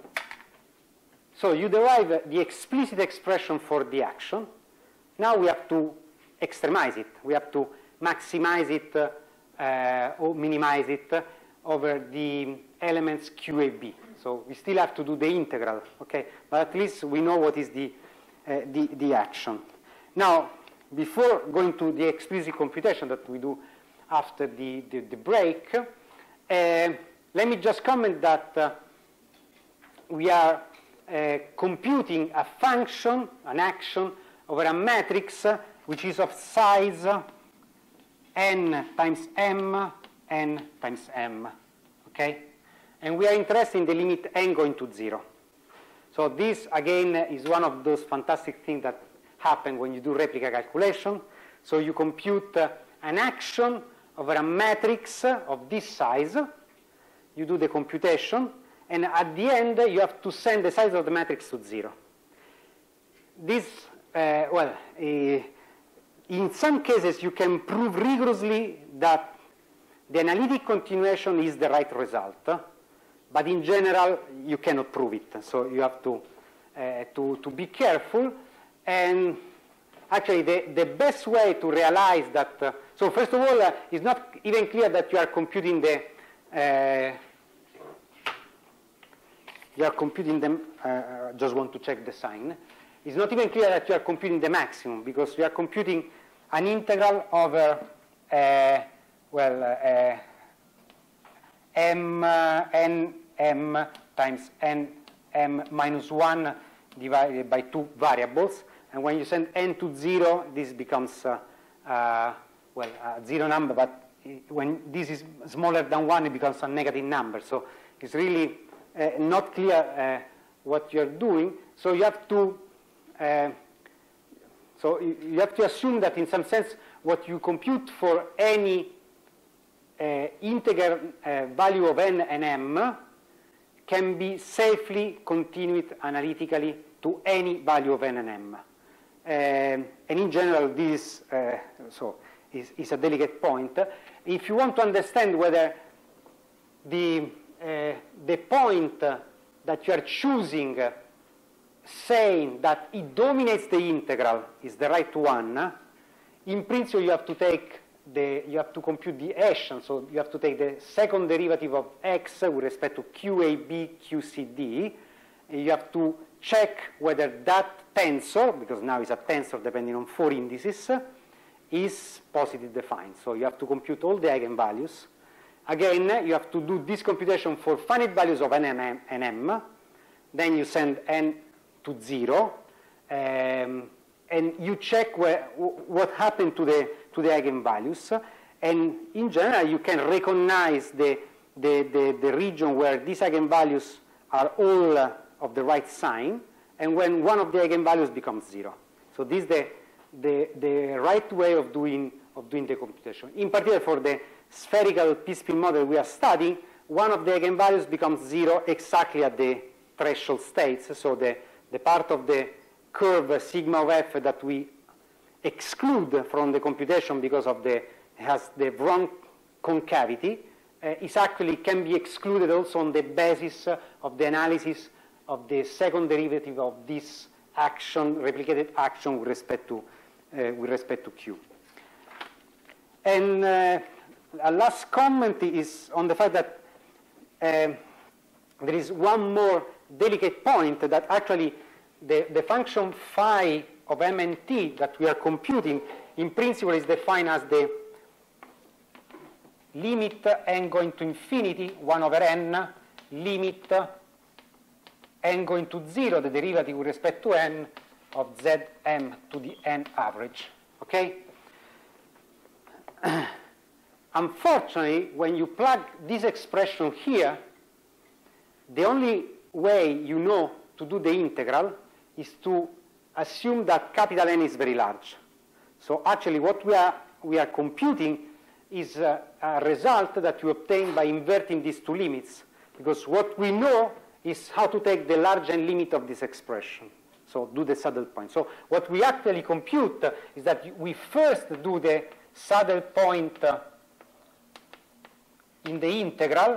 A: so you derive the explicit expression for the action. Now we have to extremize it. We have to maximize it or minimize it over the elements QAB. So we still have to do the integral, okay? But at least we know what is the action. Now, before going to the explicit computation that we do after the break, let me just comment that we are computing a function, an action, over a matrix which is of size n times m, n times m, okay? and we are interested in the limit n going to 0. So this, again, is one of those fantastic things that happen when you do replica calculation. So you compute an action over a matrix of this size. You do the computation, and at the end, you have to send the size of the matrix to 0. This, in some cases, you can prove rigorously that the analytic continuation is the right result, but in general, you cannot prove it. So you have to be careful. And actually, the best way to realize that, so first of all, it's not even clear that you are computing the, just want to check the sign. It's not even clear that you are computing the maximum, because you are computing an integral over, m times m minus 1 divided by 2 variables. And when you send n to 0, this becomes, a 0 number. But when this is smaller than 1, it becomes a negative number. So it's really not clear what you're doing. So you have to you have to assume that in some sense what you compute for any integer value of n and m can be safely continued analytically to any value of n and m. And in general, this is a delicate point. If you want to understand whether the point that you are choosing, saying that it dominates the integral, is the right one, in principle you have to take you have to compute the Hessian, so you have to take the second derivative of x with respect to QAB, QCD, and you have to check whether that tensor, because now it's a tensor depending on 4 indices, is positively defined. So you have to compute all the eigenvalues. Again, you have to do this computation for finite values of n and m. Then you send n to 0, and you check what happened to the eigenvalues. And in general, you can recognize the region where these eigenvalues are all of the right sign, and when one of the eigenvalues becomes 0. So this is the right way of doing the computation. In particular, for the spherical p-spin model we are studying, one of the eigenvalues becomes 0 exactly at the threshold states. So the part of the curve sigma of f that we exclude from the computation because of has the wrong concavity is actually can be excluded also on the basis of the analysis of the second derivative of this action, replicated action with respect to Q. And a last comment is on the fact that there is one more delicate point, that actually the function phi of m and t that we are computing in principle is defined as the limit n going to infinity, 1 over n, limit n going to 0, the derivative with respect to n, of Zm to the n average. Okay? Unfortunately, when you plug this expression here, the only way you know to do the integral is to assume that capital N is very large. So actually what we are computing is a result that you obtain by inverting these two limits, because what we know is how to take the large N limit of this expression. So do the saddle point. So what we actually compute is that we first do the saddle point in the integral,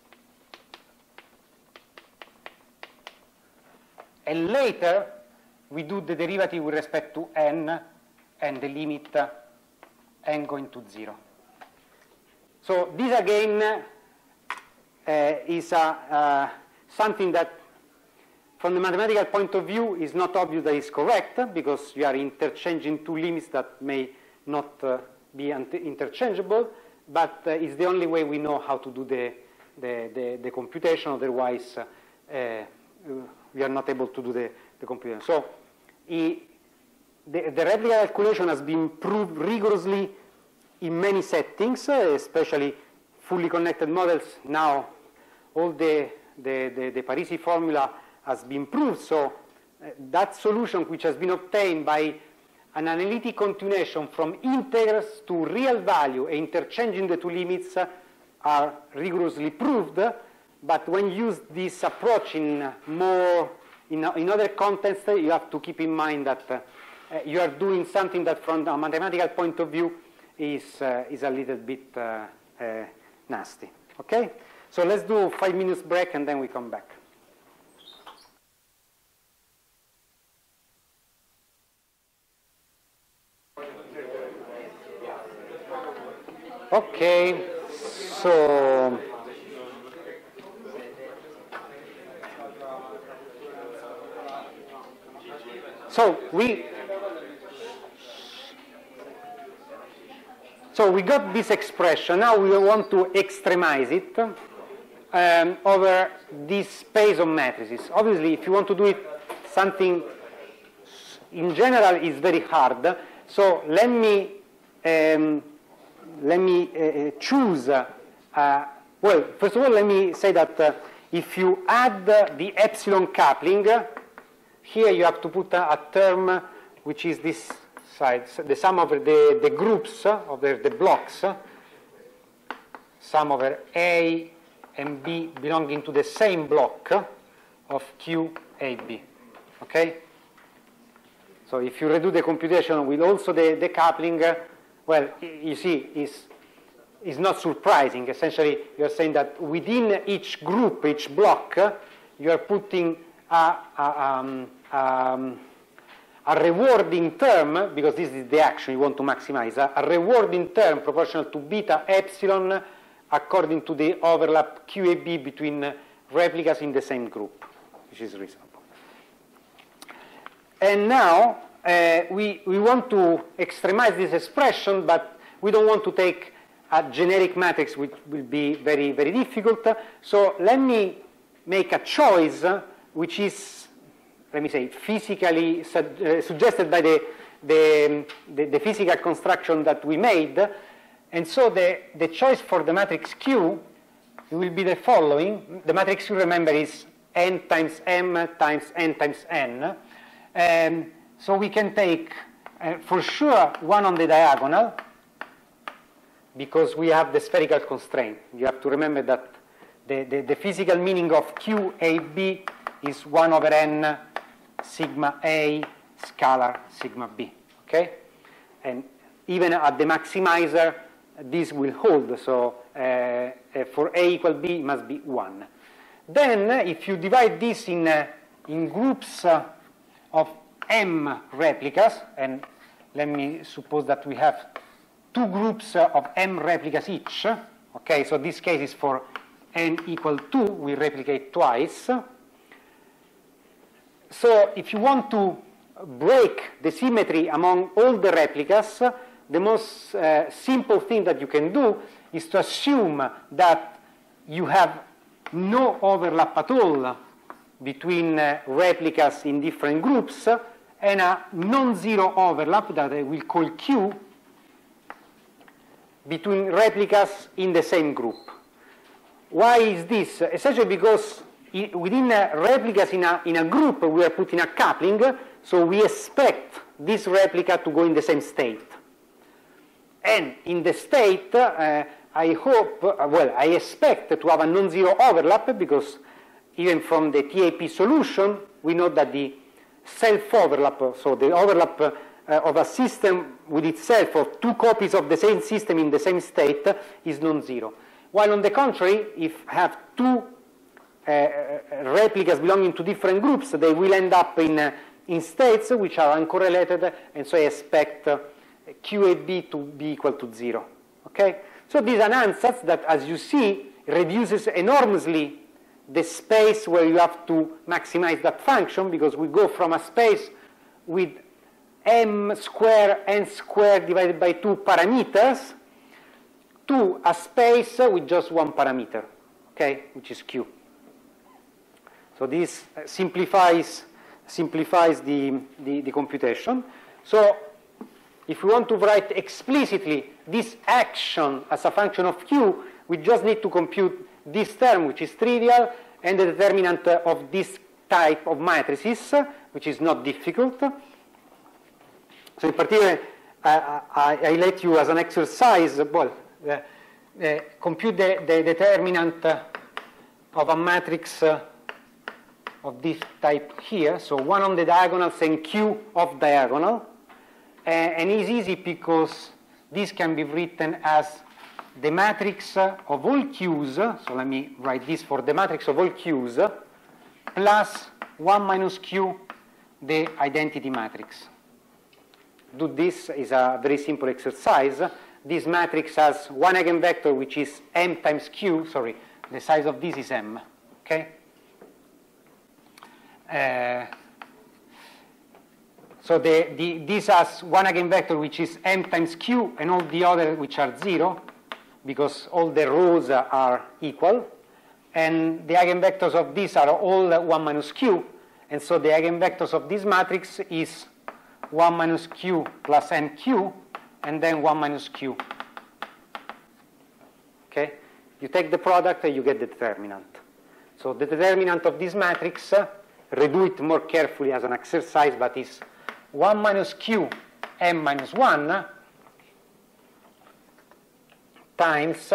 A: and later we do the derivative with respect to n and the limit n going to 0. So this again is something that from the mathematical point of view is not obvious that is correct, because you are interchanging two limits that may not be interchangeable, but it's the only way we know how to do the computation. Otherwise, we are not able to do the computation. So the replica calculation has been proved rigorously in many settings, especially fully connected models now all the Parisi formula has been proved. So that solution, which has been obtained by an analytic continuation from integrals to real value and interchanging the two limits, are rigorously proved. But when you use this approach in other contexts, you have to keep in mind that you are doing something that, from a mathematical point of view, is a little bit nasty. Okay? So let's do a 5 minutes break, and then we come back. Okay, so we got this expression. Now we want to extremize it over this space of matrices. Obviously, if you want to do it something in general, is very hard. So let me choose. Well, first of all, let me say that if you add the epsilon coupling, here you have to put a term which is this side, the sum over the groups, over the blocks, sum over A and B belonging to the same block of QAB. Okay? So if you redo the computation with also the coupling, well, you see, is not surprising. Essentially, you're saying that within each group, each block, you are putting a rewarding term, because this is the action you want to maximize, a rewarding term proportional to beta epsilon according to the overlap QAB between replicas in the same group, which is reasonable. And now we want to extremize this expression, but we don't want to take a generic matrix, which will be very, very difficult. So let me make a choice which is, let me say, physically suggested by the physical construction that we made. And so the choice for the matrix Q will be the following. The matrix Q, remember, is n times m times n times n. So we can take, for sure, one on the diagonal, because we have the spherical constraint. You have to remember that the physical meaning of QAB is 1 over n sigma A scalar sigma B. Okay? And even at the maximizer, this will hold. So for A equal B, it must be 1. Then, if you divide this in groups of m replicas, and let me suppose that we have 2 groups of m replicas each. Okay, so this case is for n equal 2, we replicate twice. So if you want to break the symmetry among all the replicas, the most simple thing that you can do is to assume that you have no overlap at all between replicas in different groups, and a non-zero overlap that I will call Q between replicas in the same group. Why is this? Essentially because within replicas in a group, we are putting a coupling, so we expect this replica to go in the same state. And in the state, I expect to have a non-zero overlap, because even from the TAP solution, we know that the self-overlap, so the overlap of a system with itself, of 2 copies of the same system in the same state, is non-zero. While on the contrary, if I have 2 replicas belonging to different groups, they will end up in states which are uncorrelated, and so I expect QAB to be equal to 0. Okay? So this is an ansatz that, as you see, reduces enormously the space where you have to maximize that function, because we go from a space with m square n squared divided by 2 parameters to a space with just 1 parameter, okay, which is Q. So this simplifies the computation. So if we want to write explicitly this action as a function of Q, we just need to compute this term, which is trivial, and the determinant of this type of matrices, which is not difficult. So in particular, I let you as an exercise, well, compute the determinant of a matrix of this type here. So 1 on the diagonals and Q off diagonal. And it's easy because this can be written as the matrix of all Q's. So let me write this for the matrix of all Q's plus 1 minus Q, the identity matrix. Do this is a very simple exercise. This matrix has one eigenvector, which is m times q. Sorry, the size of this is m. Okay. So this has one eigenvector, which is m times q, and all the other which are 0, because all the rows are equal. And the eigenvectors of this are all 1 minus q. And so the eigenvectors of this matrix is 1 minus q plus nq, and then 1 minus q. Okay? You take the product and you get the determinant. So the determinant of this matrix, redo it more carefully as an exercise, but is 1 minus q m minus 1 times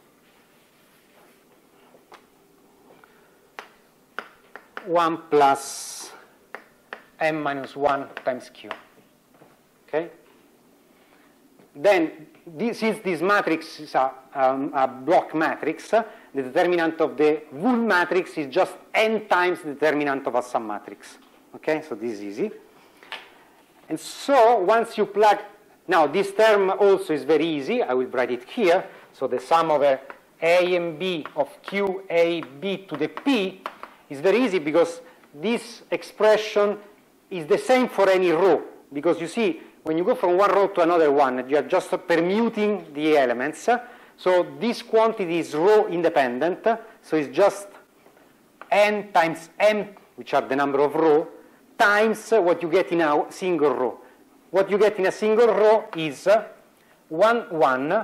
A: one plus m minus 1 times q. Okay? Then, since this matrix is a block matrix, the determinant of the Wool matrix is just n times the determinant of a submatrix. Okay? So this is easy. And so, once you plug... Now, this term also is very easy. I will write it here. So the sum over a and b of q, a, b to the p is very easy because this expression is the same for any row. Because you see, when you go from one row to another one, you are just permuting the elements. So this quantity is row independent. So it's just n times m, which are the number of rows, times what you get in a single row. What you get in a single row is 1, 1,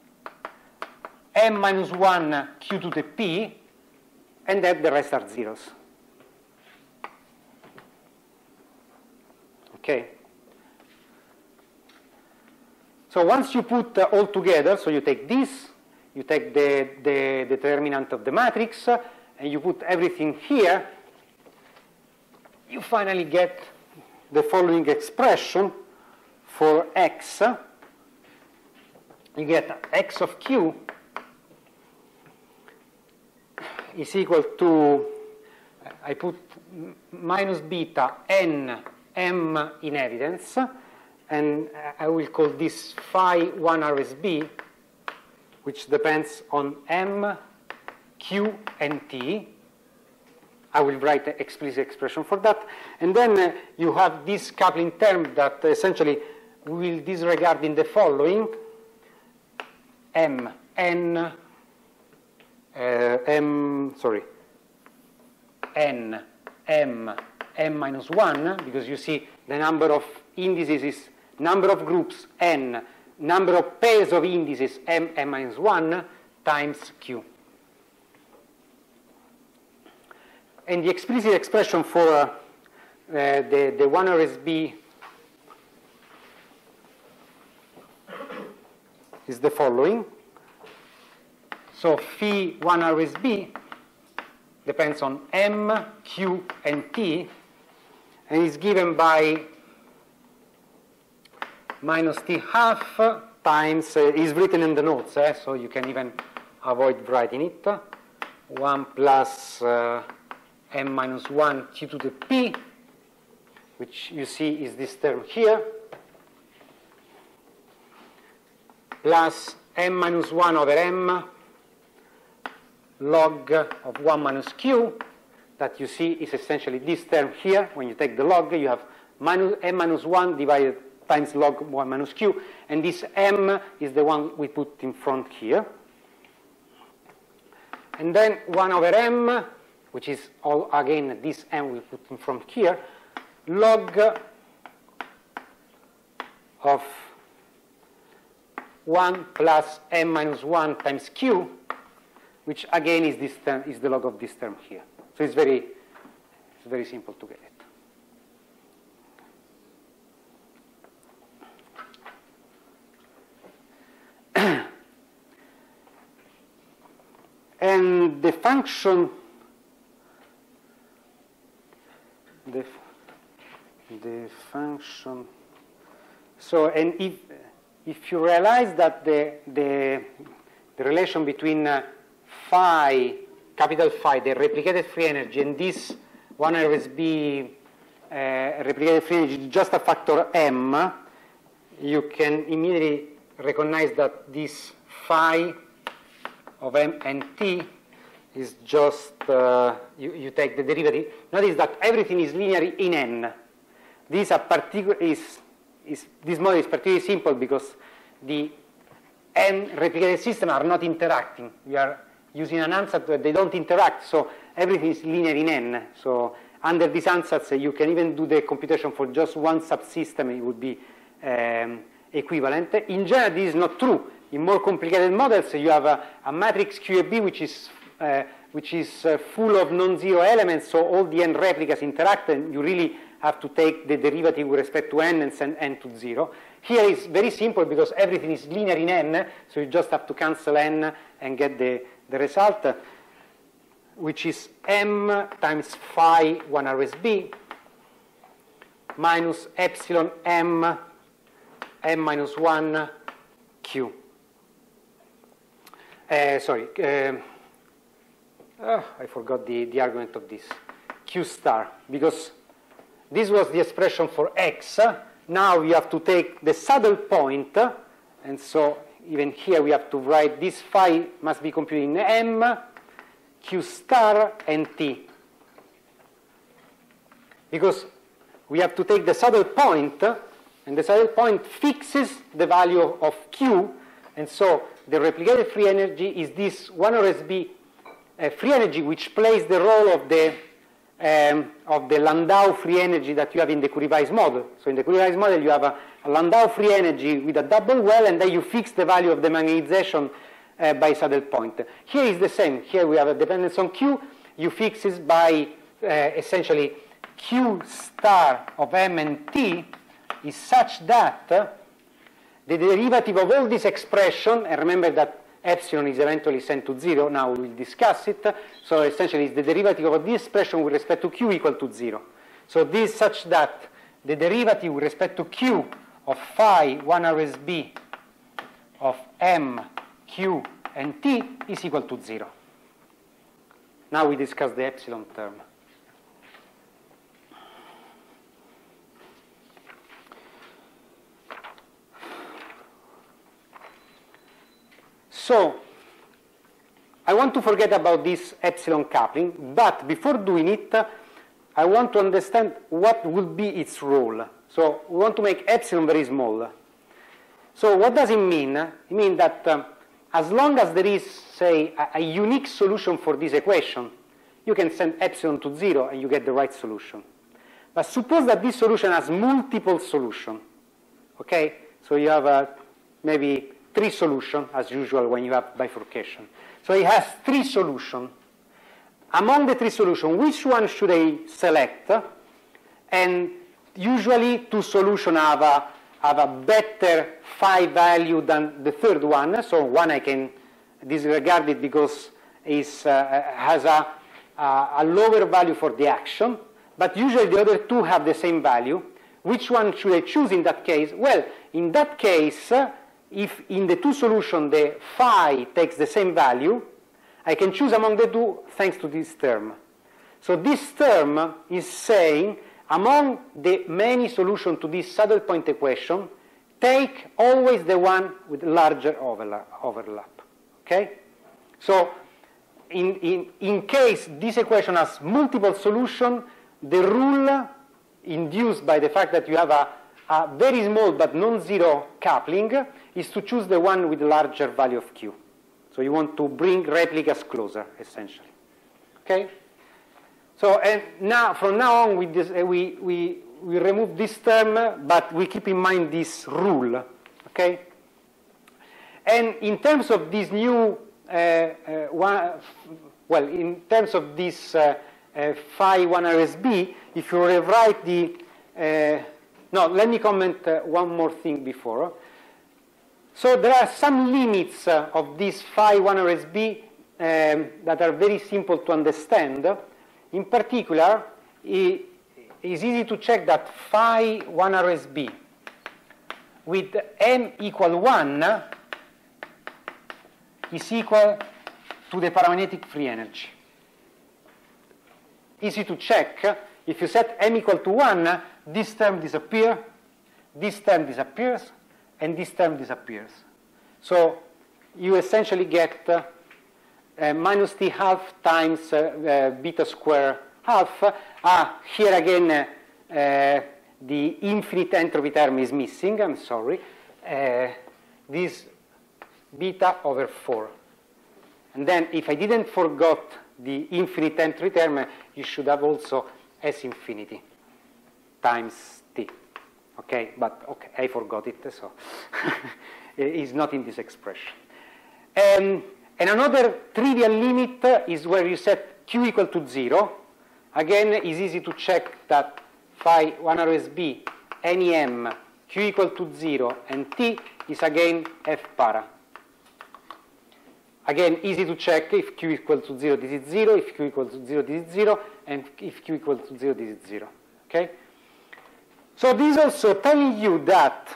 A: m minus 1 q to the p, and then the rest are zeros. Okay. So once you put all together, so you take this, you take the determinant of the matrix, and you put everything here, you finally get the following expression for x. You get x of q is equal to, I put minus beta n m in evidence, and I will call this phi 1 RSB, which depends on m, q, and t. I will write an explicit expression for that. And then you have this coupling term that essentially we will disregard in the following. n minus 1, because you see the number of indices is number of groups n, number of pairs of indices m minus 1 times q. And the explicit expression for the 1 RSB is the following. So phi 1 RSB depends on m, q, and t, and is given by minus t half times, is written in the notes, so you can even avoid writing it, 1 plus m minus 1 t to the p, which you see is this term here, plus m minus 1 over m log of 1 minus q, that you see is essentially this term here. When you take the log, you have m minus 1 divided times log 1 minus q, and this m is the one we put in front here. And then 1 over m, which is all, again, this m we put in front here, log of 1 plus m minus 1 times q, which again is this term, is the log of this term here. So it's very simple to get it. And the function, the function, so, and if you realize that the relation between phi, capital Phi, the replicated free energy, and this 1 RSB replicated free energy is just a factor m, you can immediately recognize that this phi of m and t is just, you take the derivative. Notice that everything is linear in n. This model is particularly simple because the n replicated systems are not interacting. We are using an ansatz where they don't interact, so everything is linear in n. So under this ansatz, you can even do the computation for just one subsystem. It would be equivalent. In general, this is not true. In more complicated models, you have a matrix QAB which is full of non-zero elements, so all the n replicas interact, and you really have to take the derivative with respect to n and send n to 0. Here it's very simple because everything is linear in n, so you just have to cancel n and get the result, which is m times phi 1 RSB minus epsilon m minus 1 q. I forgot the argument of this. Q star, because this was the expression for x. Now we have to take the saddle point, and so even here we have to write this phi must be computed in m, q star, and t. Because we have to take the saddle point, and the saddle point fixes the value of q, and so the replicated free energy is this 1 RSB free energy, which plays the role of the Landau free energy that you have in the Curie-Weiss model. So in the Curie-Weiss model, you have a Landau free energy with a double well, and then you fix the value of the magnetization by saddle point. Here is the same. Here we have a dependence on Q. You fix it by essentially Q star of M and T is such that the derivative of all this expression, and remember that epsilon is eventually sent to 0, now we'll discuss it, so essentially it's the derivative of this expression with respect to Q equal to 0. So this is such that the derivative with respect to Q of phi 1 RSB of M, Q, and T is equal to 0. Now we discuss the epsilon term. So I want to forget about this epsilon coupling, but before doing it, I want to understand what will be its role. So we want to make epsilon very small. So what does it mean? It means that as long as there is, say, a unique solution for this equation, you can send epsilon to 0 and you get the right solution. But suppose that this solution has multiple solutions. Okay? So you have maybe 3 solutions, as usual when you have bifurcation. So it has 3 solutions. Among the 3 solutions, which one should I select? And usually 2 solutions have a better phi value than the third one. So one I can disregard it because it has a lower value for the action. But usually the other 2 have the same value. Which one should I choose in that case? Well, in that case, if in the 2 solutions the phi takes the same value, I can choose among the 2 thanks to this term. So this term is saying, among the many solutions to this saddle point equation, take always the one with larger overlap. Okay? So in case this equation has multiple solutions, the rule induced by the fact that you have a very small but non-zero coupling is to choose the one with larger value of Q. So you want to bring replicas closer, essentially. Okay? So and now, from now on, with this, we remove this term, but we keep in mind this rule. Okay? And in terms of this new well, in terms of this phi 1 RSB, if you rewrite the, no, let me comment one more thing before. So there are some limits of this phi 1 RSB that are very simple to understand. In particular, it is easy to check that phi 1 RSB with m equal 1 is equal to the paramagnetic free energy. Easy to check. If you set m equal to 1, this term disappears, this term disappears, and this term disappears. So you essentially get minus t half times beta square half. Here again, the infinite entropy term is missing. I'm sorry. This beta over 4. And then if I didn't forgot the infinite entropy term, you should have also S infinity times t. Okay, but okay, I forgot it, so it's not in this expression. And another trivial limit is where you set q equal to 0. Again, it's easy to check that phi 1 RSB, any m, q equal to 0, and t is again f para. Again, easy to check. If q equal to 0, this is 0. If q equal to 0, this is 0. And if q equal to 0, this is 0. Okay? So this is also telling you that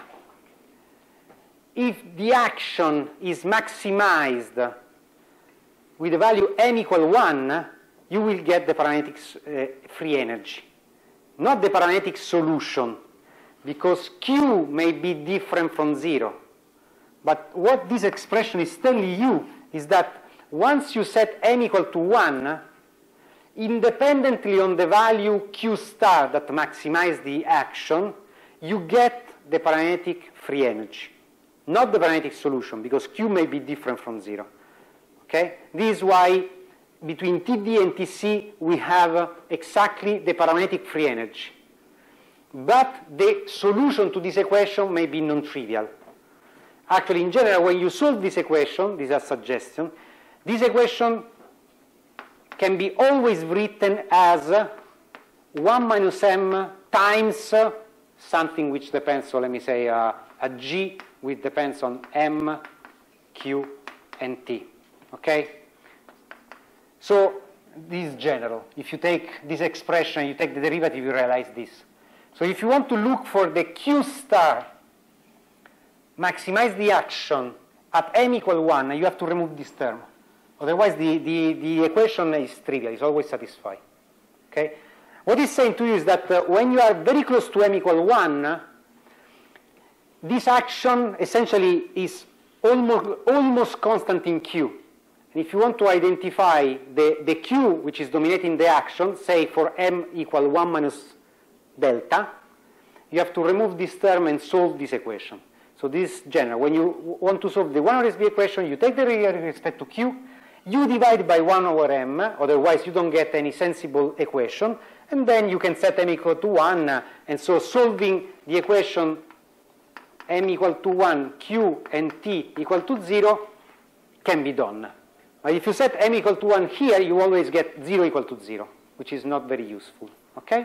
A: if the action is maximized with the value m equal 1, you will get the parametric free energy. Not the parametric solution, because q may be different from 0. But what this expression is telling you is that once you set m equal to 1, independently on the value q star that maximizes the action, you get the parametric free energy. Not the parametric solution, because q may be different from 0. Okay? This is why between TD and TC we have exactly the parametric free energy. But the solution to this equation may be non-trivial. Actually, in general, when you solve this equation, this is a suggestion, this equation can be always written as 1 minus m times something which depends on, let me say, a g, which depends on m, q, and t. Okay? So this is general. If you take this expression, you take the derivative, you realize this. So if you want to look for the q star, maximize the action at m equal 1, you have to remove this term. Otherwise, the equation is trivial. It's always satisfied. Okay? What it's saying to you is that when you are very close to m equal 1, this action essentially is almost constant in q. And if you want to identify the q which is dominating the action, say for m equal 1 minus delta, you have to remove this term and solve this equation. So this is general. When you want to solve the 1 RSB equation, you take the derivative with respect to q, you divide by 1 over m, otherwise you don't get any sensible equation, and then you can set m equal to 1, and so solving the equation m equal to 1, q and t equal to 0 can be done. But if you set m equal to 1 here, you always get 0 equal to 0, which is not very useful. Okay?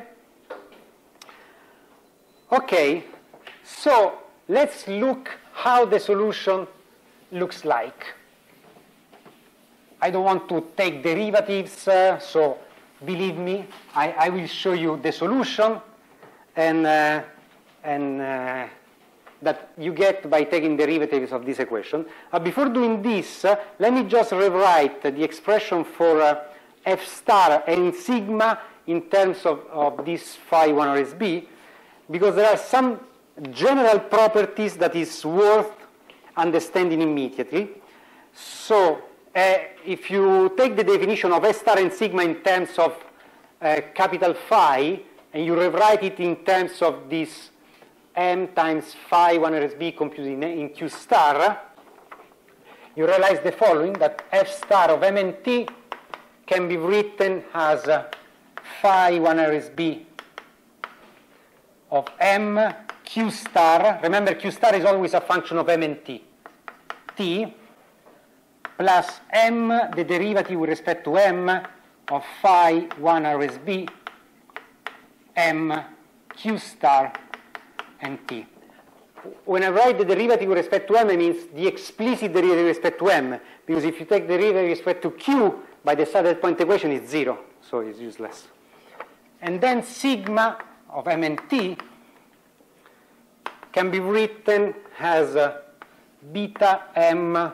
A: Okay, so let's look how the solution looks like. I don't want to take derivatives, so believe me, I will show you the solution and that you get by taking derivatives of this equation. Before doing this, let me just rewrite the expression for f star and sigma in terms of this phi 1 RSB, because there are some general properties that is worth understanding immediately. So if you take the definition of S star and sigma in terms of capital phi, and you rewrite it in terms of this m times phi 1 RSB computed in q star, you realize the following, that f star of m and t can be written as phi 1 RSB of m q star. Remember, q star is always a function of m and t. T plus m, the derivative with respect to m of phi 1 RSB, m, q star, and t. When I write the derivative with respect to m, it means the explicit derivative with respect to m, because if you take the derivative with respect to q, by the saddle point equation, it's 0, so it's useless. And then sigma of m and t can be written as beta m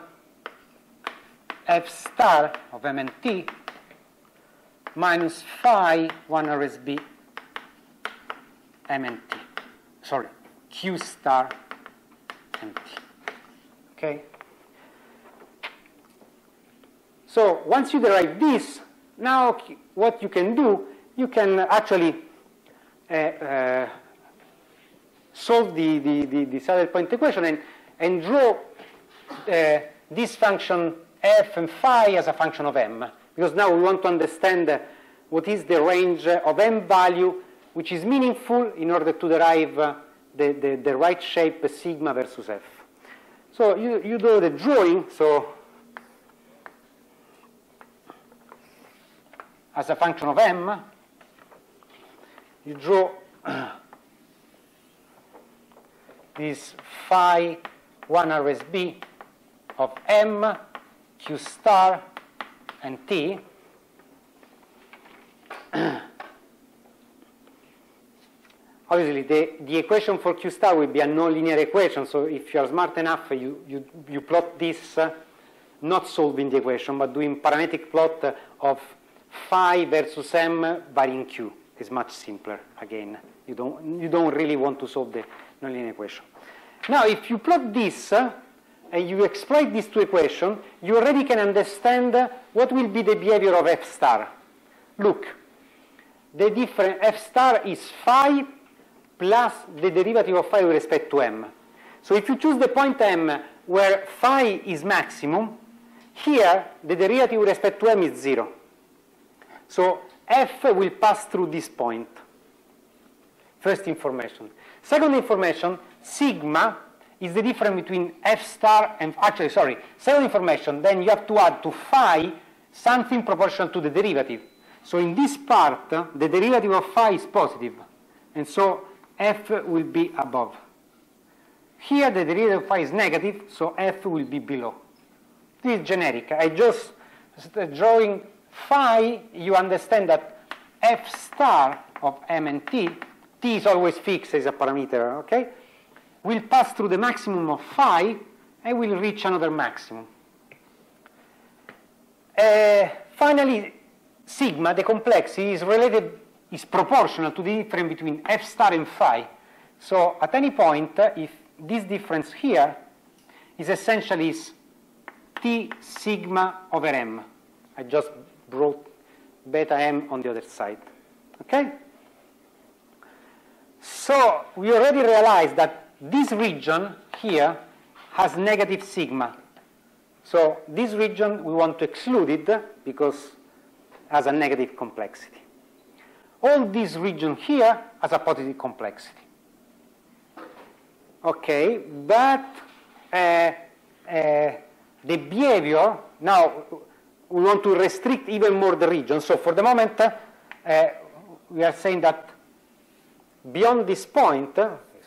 A: f star of m and t minus phi 1 RSB m and t. Sorry, q star and t. Okay? So once you derive this, now what you can do, you can actually solve the saddle point equation and draw this function f and phi as a function of m. Because now we want to understand what is the range of m value, which is meaningful in order to derive the right shape sigma versus f. So you do the drawing, so as a function of m, you draw this phi 1 RSB of m, q star, and t. Obviously, the equation for q star will be a nonlinear equation, so if you are smart enough, you plot this not solving the equation, but doing parametric plot of phi versus m varying q. Is much simpler. Again, you don't really want to solve the nonlinear equation. Now, if you plot this and you exploit these two equations, you already can understand what will be the behavior of f star. Look, the difference f star is phi plus the derivative of phi with respect to m. So if you choose the point m where phi is maximum, here the derivative with respect to m is 0. So f will pass through this point. First information. Second information, sigma is the difference between f star and, actually, sorry, second information, then you have to add to phi something proportional to the derivative. So in this part, the derivative of phi is positive, and so f will be above. Here the derivative of phi is negative, so f will be below. This is generic. I just drawing phi, you understand that f star of m and t is always fixed as a parameter, okay, will pass through the maximum of phi and will reach another maximum. Finally, sigma, the complexity, is proportional to the difference between f star and phi. So at any point, if this difference here is essentially t sigma over m. I just brought beta m on the other side. Okay? So we already realized that this region here has negative sigma. So this region we want to exclude it because it has a negative complexity. All this region here has a positive complexity. Okay, but the behavior, now we want to restrict even more the region. So for the moment, we are saying that beyond this point,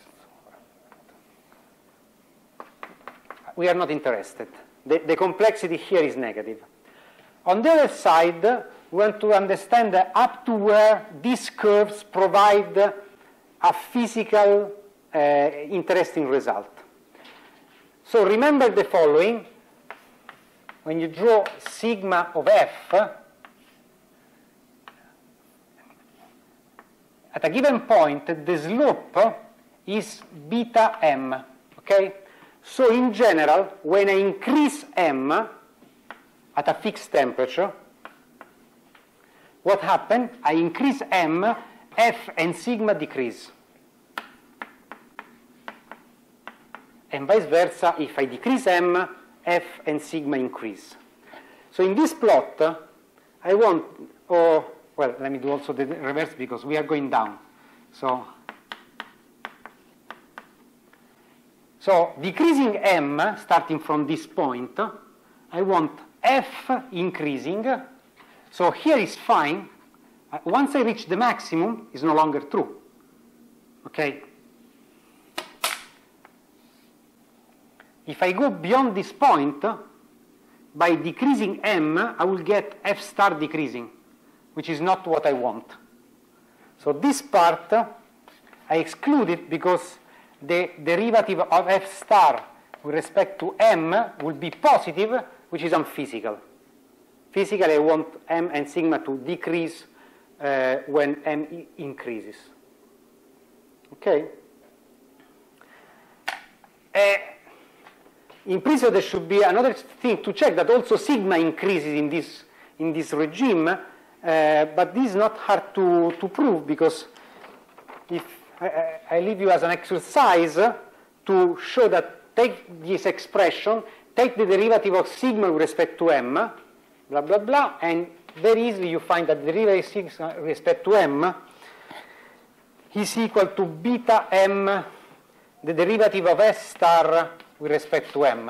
A: we are not interested. The complexity here is negative. On the other side, we want to understand up to where these curves provide a physical interesting result. So remember the following. When you draw sigma of f, at a given point, the slope is beta m, okay? So in general, when I increase m at a fixed temperature, what happens? I increase m, f and sigma decrease. And vice versa, if I decrease m, f and sigma increase. So in this plot, I want, well, let me do also the reverse because we are going down. So decreasing m, starting from this point, I want f increasing. So here is fine. Once I reach the maximum, it's no longer true. Okay? If I go beyond this point, by decreasing m, I will get f star decreasing, which is not what I want. So this part, I exclude it because the derivative of f star with respect to m will be positive, which is unphysical. Physically, I want m and sigma to decrease when m increases. Okay? In principle, there should be another thing to check, that also sigma increases in this regime, but this is not hard to prove, because if I leave you as an exercise to show that take this expression, take the derivative of sigma with respect to m, blah, blah, blah, and very easily you find that the derivative of sigma with respect to m is equal to beta m, the derivative of s star with respect to m.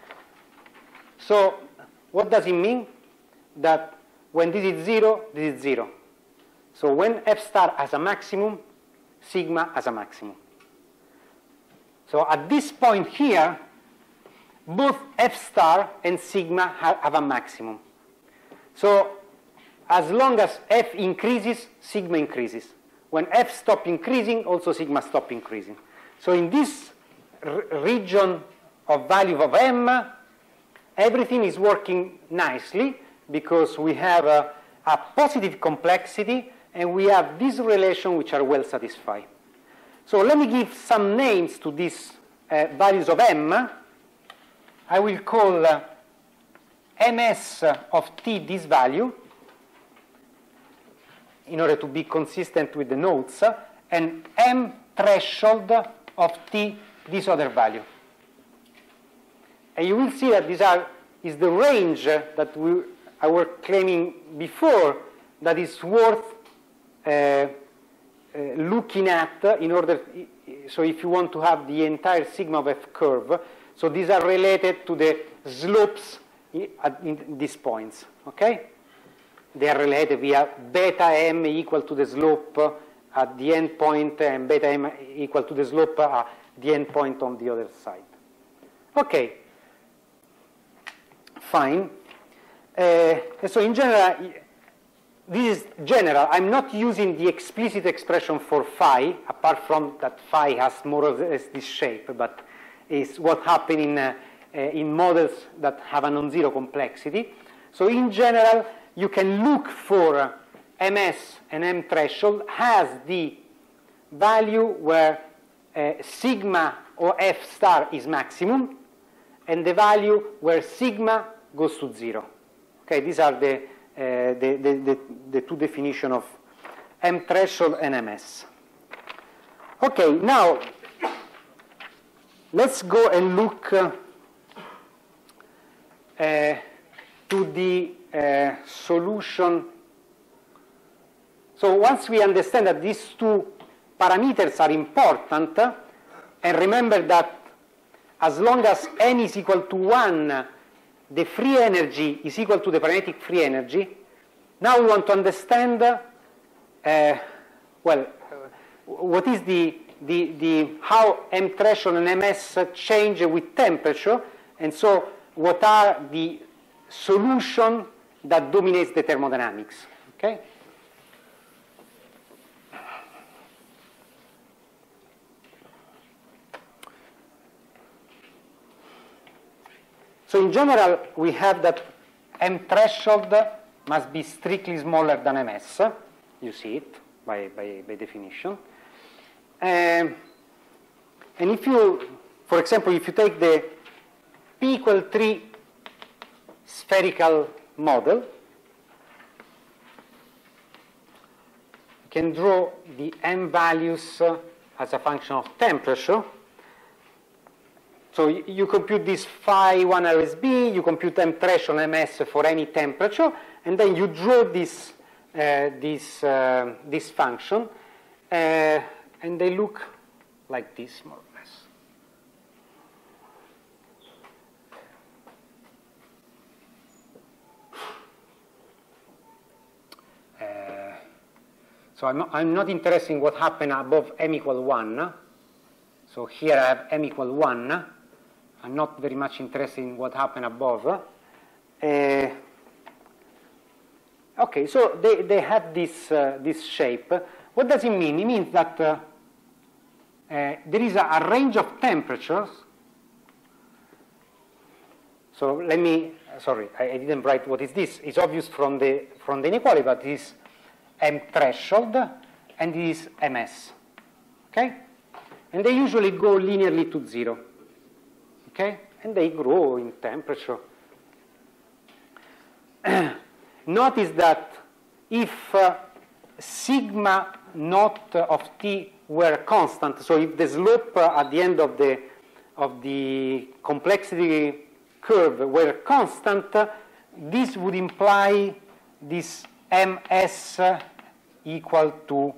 A: So what does it mean? That when this is 0, this is 0. So when f star has a maximum, sigma has a maximum. So at this point here, both f star and sigma have a maximum. So as long as f increases, sigma increases. When f stops increasing, also sigma stops increasing. So in this region of value of m, everything is working nicely because we have a positive complexity and we have these relations which are well satisfied. So let me give some names to these values of m. I will call ms of t this value in order to be consistent with the notes, and m threshold of t this other value. And you will see that is the range that I were claiming before that is worth looking at in order, so if you want to have the entire sigma of f curve, so these are related to the slopes in these points, okay? They are related via beta m equal to the slope at the end point and beta m equal to the slope at the end point on the other side. Okay. Fine. So in general, this is general. I'm not using the explicit expression for phi, apart from that phi has more or less this shape, but it's what happens in models that have a non-zero complexity. So in general, you can look for ms and m threshold has the value where sigma or f star is maximum, and the value where sigma goes to 0. Okay, these are the two definitions of m threshold and ms. Okay, now let's go and look to the solution. So once we understand that these two parameters are important, and remember that as long as n is equal to 1, the free energy is equal to the parametric free energy. Now we want to understand, what is how m threshold and ms change with temperature, and so what are the solutions that dominates the thermodynamics. Okay. So in general, we have that m threshold must be strictly smaller than ms. You see it by definition. And if you, for example, if you take the p equal 3 spherical model, you can draw the m values as a function of temperature. So you compute this phi 1 RSB, you compute m threshold ms for any temperature, and then you draw this function, and they look like this, more or less. So I'm not interested in what happened above m equal 1. So here I have m equal 1. I'm not very much interested in what happened above. Okay, so they have this shape. What does it mean? It means that there is a range of temperatures. So let me, sorry, I didn't write what is this. It's obvious from the inequality, but it is m threshold and it is ms. Okay? And they usually go linearly to 0. Okay? And they grow in temperature. Notice that if sigma naught of t were constant, so if the slope at the end of the complexity curve were constant, this would imply this ms equal to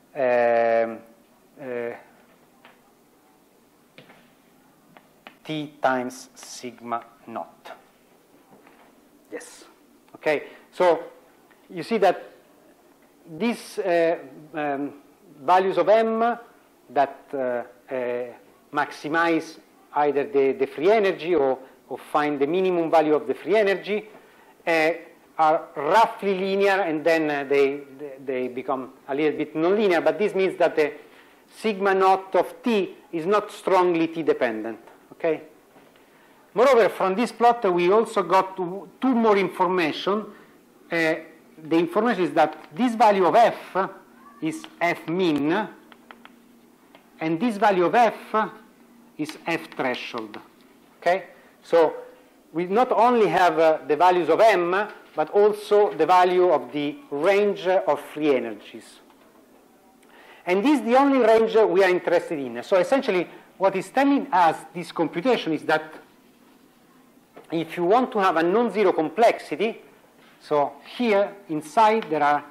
A: t times sigma naught. Yes. Okay. So you see that these values of m that maximize either the free energy or find the minimum value of the free energy are roughly linear, and then they become a little bit nonlinear, but this means that the sigma naught of t is not strongly t dependent. Okay? Moreover, from this plot we also got two more information. The information is that this value of f is f min, and this value of f is f threshold. Okay? So we not only have the values of m, but also the value of the range of free energies. And this is the only range we are interested in. So essentially, what is telling us this computation is that if you want to have a non-zero complexity, so here inside there are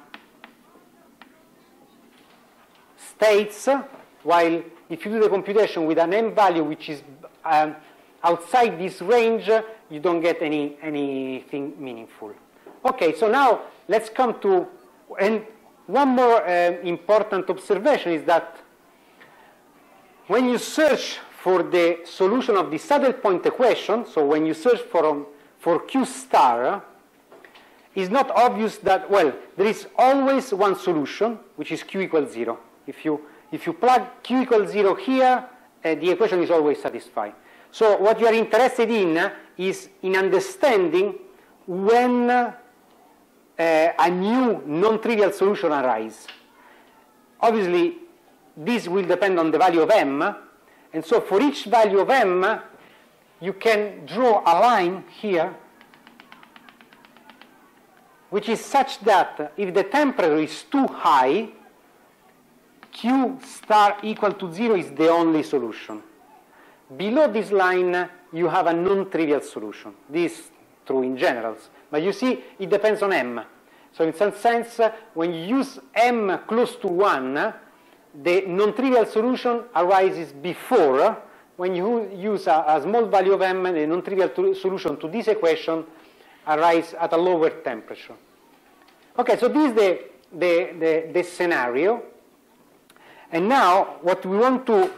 A: states, while if you do the computation with an m value which is outside this range, you don't get anything meaningful. Okay, so now let's come to, and one more important observation is that when you search for the solution of the saddle point equation, so when you search for Q star, it's not obvious that, well, there is always one solution, which is Q equals 0. If you plug Q equals 0 here, the equation is always satisfied. So what you are interested in is in understanding when a new non-trivial solution arises. Obviously, this will depend on the value of m, and so for each value of m, you can draw a line here which is such that if the temperature is too high, Q star equal to 0 is the only solution. Below this line, you have a non-trivial solution. This is true in general. But you see, it depends on m. So in some sense, when you use m close to 1, the non-trivial solution arises before. When you use a small value of m, the non-trivial solution to this equation arises at a lower temperature. Okay, so this is the scenario. And now, what we want to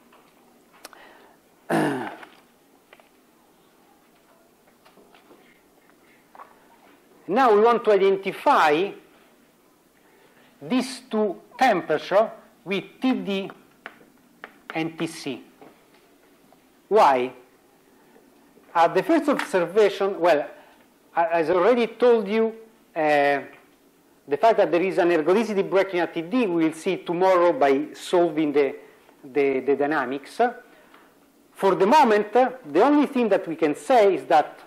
A: identify these two temperatures with Td and Tc. Why? At the first observation, well, as I already told you, the fact that there is an ergodicity breaking at Td, we will see tomorrow by solving the dynamics. For the moment, the only thing that we can say is that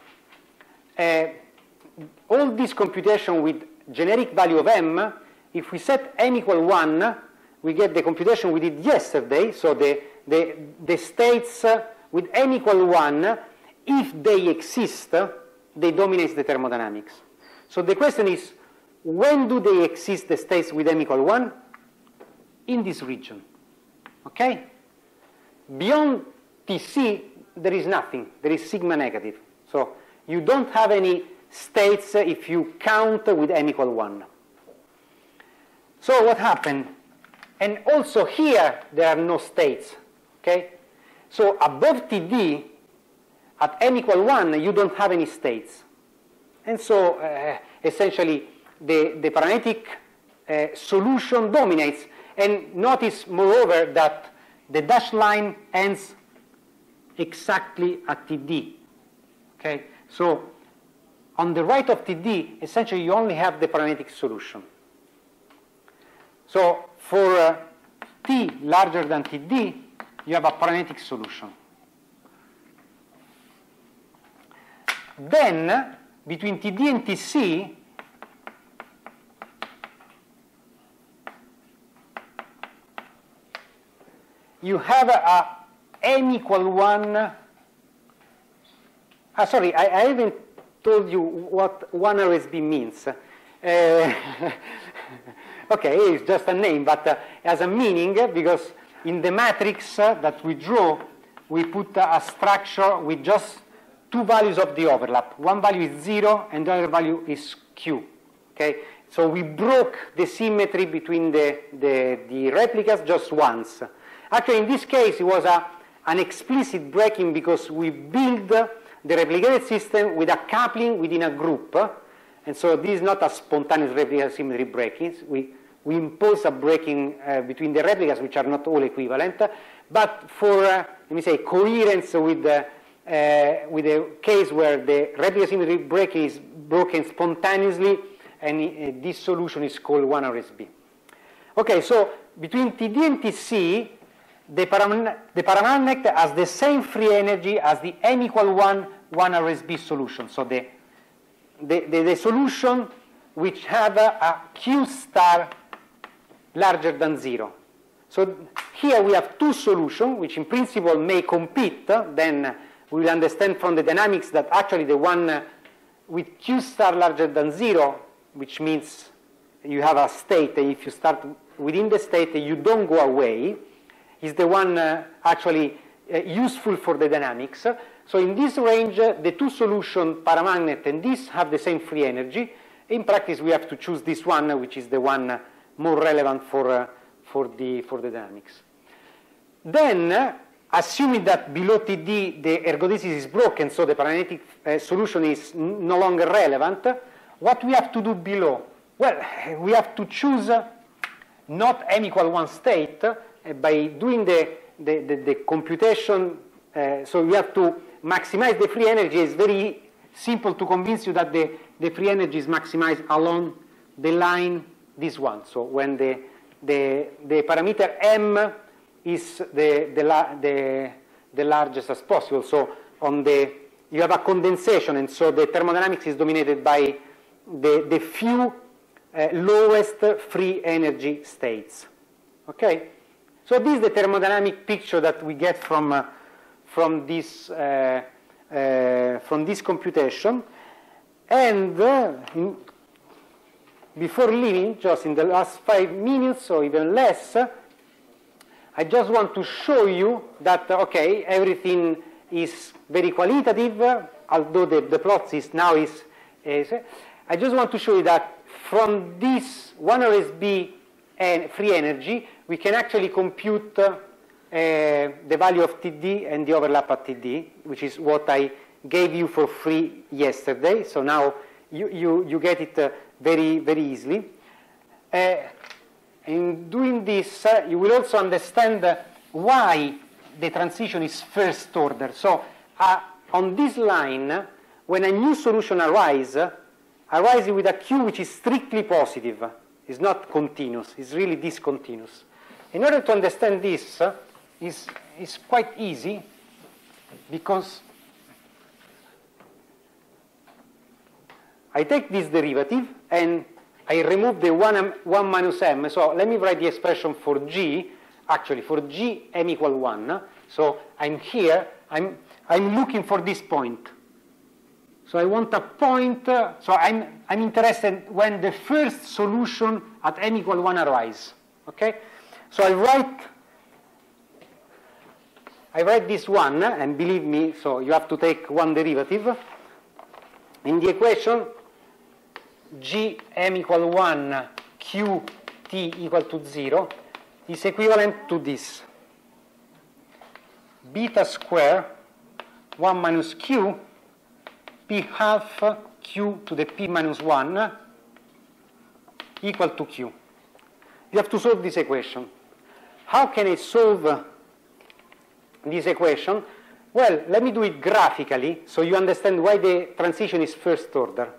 A: all this computation with generic value of m, if we set m equal 1, we get the computation we did yesterday, so the states with m equal 1, if they exist, they dominate the thermodynamics. So the question is, when do they exist, the states with m equal 1? In this region. Okay? Beyond Tc, there is nothing. There is sigma negative. So you don't have any states if you count with m equal 1. So what happened? And also here there are no states. Okay? So above TD, at n equal 1, you don't have any states. And so essentially the parametric solution dominates. And notice, moreover, that the dashed line ends exactly at TD. Okay? So on the right of TD, essentially you only have the parametric solution. So for t larger than TD, you have a parametric solution. Then, between TD and TC, you have a n equal 1. Sorry, I haven't told you what 1 RSB means. Okay, it's just a name, but has a meaning, because in the matrix that we draw, we put a structure with just two values of the overlap. One value is 0, and the other value is q. Okay? So we broke the symmetry between the replicas just once. Actually, in this case, it was an explicit breaking, because we build the replicated system with a coupling within a group. And so this is not a spontaneous replica symmetry breaking. We impose a breaking between the replicas, which are not all equivalent. But for, let me say, coherence with a case where the replica symmetry breaking is broken spontaneously, and this solution is called 1 RSB. Okay, so between TD and TC, the paramagnet has the same free energy as the n equal 1 RSB solution. So the solution which have a Q star larger than 0. So here we have two solutions which in principle may compete. Then we will understand from the dynamics that actually the one with Q star larger than 0, which means you have a state, and if you start within the state you don't go away, is the one actually useful for the dynamics. So in this range, the two solutions, paramagnet and this, have the same free energy. In practice, we have to choose this one, which is the one more relevant for the dynamics. Then, assuming that below TD the ergodicity is broken, so the parametric solution is no longer relevant, what we have to do below? Well, we have to choose not n equal 1 state by doing the computation. So you have to maximize the free energy. It's very simple to convince you that the free energy is maximized along the line, this one. So when the parameter m is the largest as possible. So you have a condensation, and so the thermodynamics is dominated by the few lowest free energy states. Okay? So this is the thermodynamic picture that we get from this computation. And before leaving, just in the last 5 minutes or even less, I just want to show you that, okay, everything is very qualitative, although the plot is now is I just want to show you that from this 1 RSB and free energy, we can actually compute the value of TD and the overlap at TD, which is what I gave you for free yesterday. So now you get it very, very easily. In doing this, you will also understand why the transition is first order. So on this line, when a new solution arises with a Q which is strictly positive, it's not continuous, it's really discontinuous. In order to understand this, is quite easy, because I take this derivative and I remove the 1 minus m. So let me write the expression for G, actually for G m equal 1. So I'm here, I'm looking for this point. So I want a point, so I'm interested when the first solution at m equal 1 arises. Okay? So I write this one, and believe me, so you have to take one derivative. In the equation, G m equal 1 Q t equal to 0 is equivalent to this. Beta square 1 minus q p half q to the p minus 1 equal to q. You have to solve this equation. How can I solve this equation? Well, let me do it graphically so you understand why the transition is first order.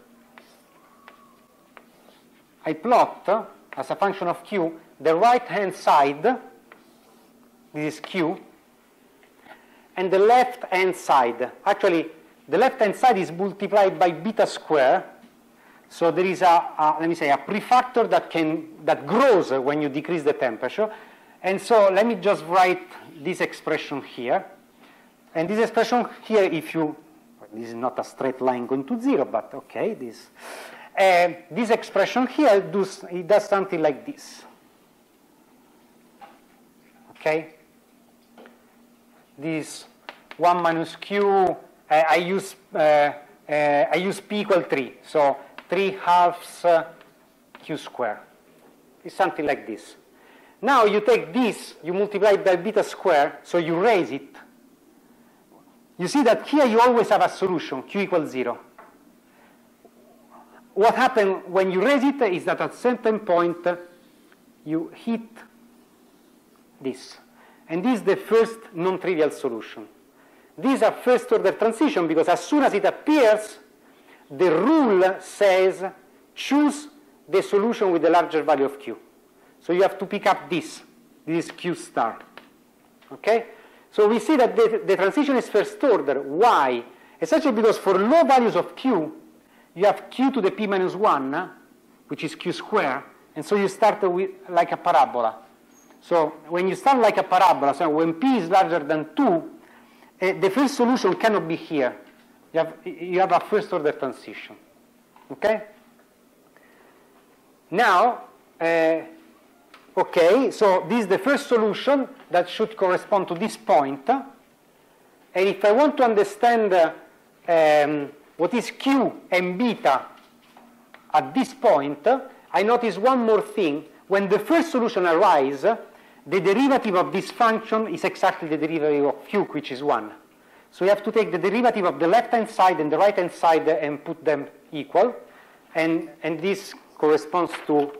A: I plot, as a function of q, the right-hand side, this is q, and the left-hand side. Actually, the left-hand side is multiplied by beta square, so there is let me say, a prefactor that grows when you decrease the temperature. And so let me just write this expression here. And this expression here, this is not a straight line going to 0, but okay, this expression here, it does something like this. Okay? This 1 minus q, I use p equal 3, so 3 halves q square. It's something like this. Now you take this, you multiply it by beta square, so you raise it. You see that here you always have a solution, q equals 0. What happens when you raise it is that at a certain point you hit this. And this is the first non-trivial solution. This is a first order transition because as soon as it appears, the rule says choose the solution with the larger value of q. So you have to pick up this. This is q star. Okay? So we see that the transition is first order. Why? Essentially because for low values of q, you have q to the p minus 1, which is q squared, and so you start with like a parabola. So when you start like a parabola, so when p is larger than 2, the first solution cannot be here. You have a first order transition. Okay? Now, okay, so this is the first solution that should correspond to this point. And if I want to understand what is q and beta at this point, I notice one more thing. When the first solution arises, the derivative of this function is exactly the derivative of q, which is 1. So you have to take the derivative of the left-hand side and the right-hand side and put them equal. And this corresponds to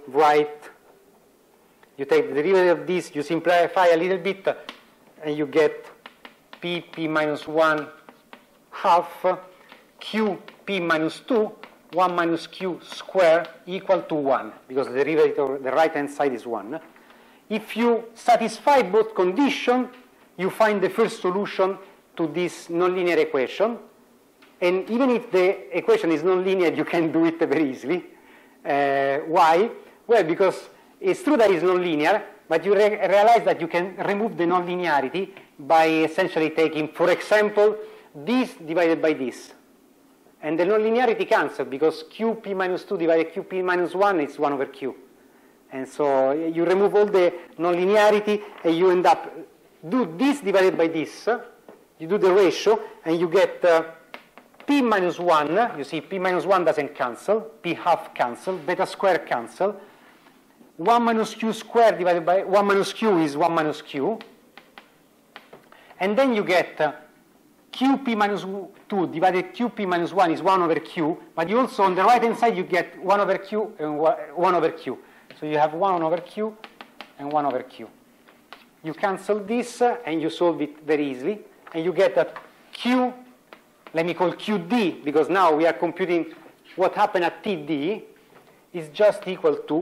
A: you take the derivative of this, you simplify a little bit, and you get p minus 1 half q p minus 2, 1 minus q square equal to 1, because the derivative of the right-hand side is 1. If you satisfy both conditions, you find the first solution to this nonlinear equation. And even if the equation is nonlinear, you can do it very easily. Why? Well, because it's true that it's nonlinear, but you realize that you can remove the nonlinearity by essentially taking, for example, this divided by this. And the nonlinearity cancels because qp minus 2 divided qp minus 1 is 1 over q. And so you remove all the nonlinearity and you end up, do this divided by this, you do the ratio, and you get p minus 1, you see p minus 1 doesn't cancel, p half cancel, beta square cancel, 1 minus q squared divided by 1 minus q is 1 minus q, and then you get qp minus 2 divided qp minus 1 is 1 over q, but you also on the right hand side you get 1 over q and 1 over q. So you have 1 over q and 1 over q. You cancel this and you solve it very easily, and you get that q, let me call qd, because now we are computing what happened at td, is just equal to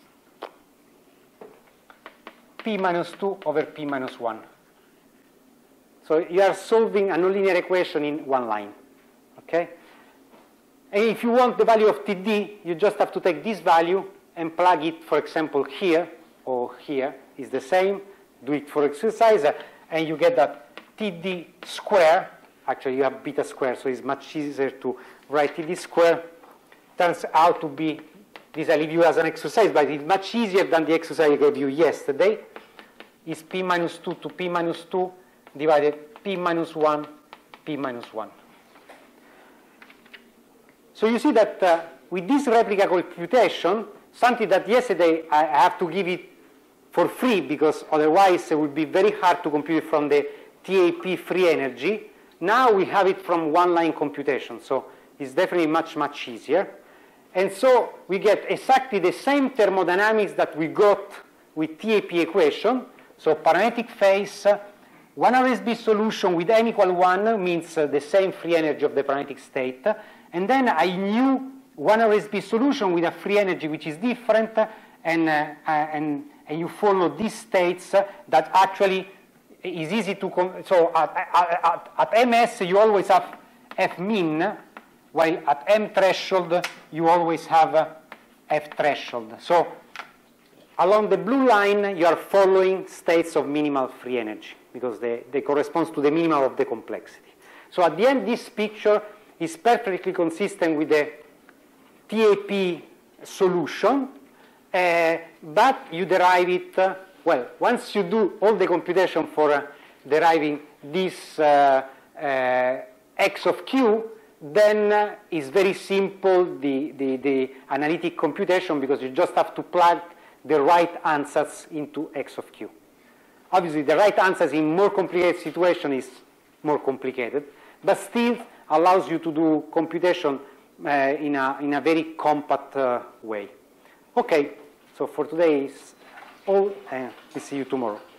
A: p minus 2 over p minus 1. So you are solving a nonlinear equation in one line. Okay? And if you want the value of td, you just have to take this value and plug it, for example, here or here is the same. Do it for exercise, and you get that td square. Actually, you have beta square, so it's much easier to write td square. Turns out to be, this I leave you as an exercise, but it's much easier than the exercise I gave you yesterday. Is p minus 2 to p minus 2 divided p minus 1, p minus 1. So you see that with this replica computation, something that yesterday I have to give it for free because otherwise it would be very hard to compute it from the TAP free energy. Now we have it from one-line computation, so it's definitely much, much easier. And so we get exactly the same thermodynamics that we got with TAP equation. So parametric phase, one RSB solution with n equal 1 means the same free energy of the parametric state. And then I knew one RSB solution with a free energy which is different, and you follow these states that actually is easy to, so at MS you always have F min, while at M threshold you always have F threshold. So along the blue line you are following states of minimal free energy because they correspond to the minimum of the complexity. So at the end this picture is perfectly consistent with the TAP solution, but you derive it, well, once you do all the computation for deriving this x of q, then it's very simple, the analytic computation, because you just have to plug the right answers into x of q. Obviously, the right answers in more complicated situation is more complicated, but still allows you to do computation in a very compact way. Okay, so for today is all, and we'll see you tomorrow.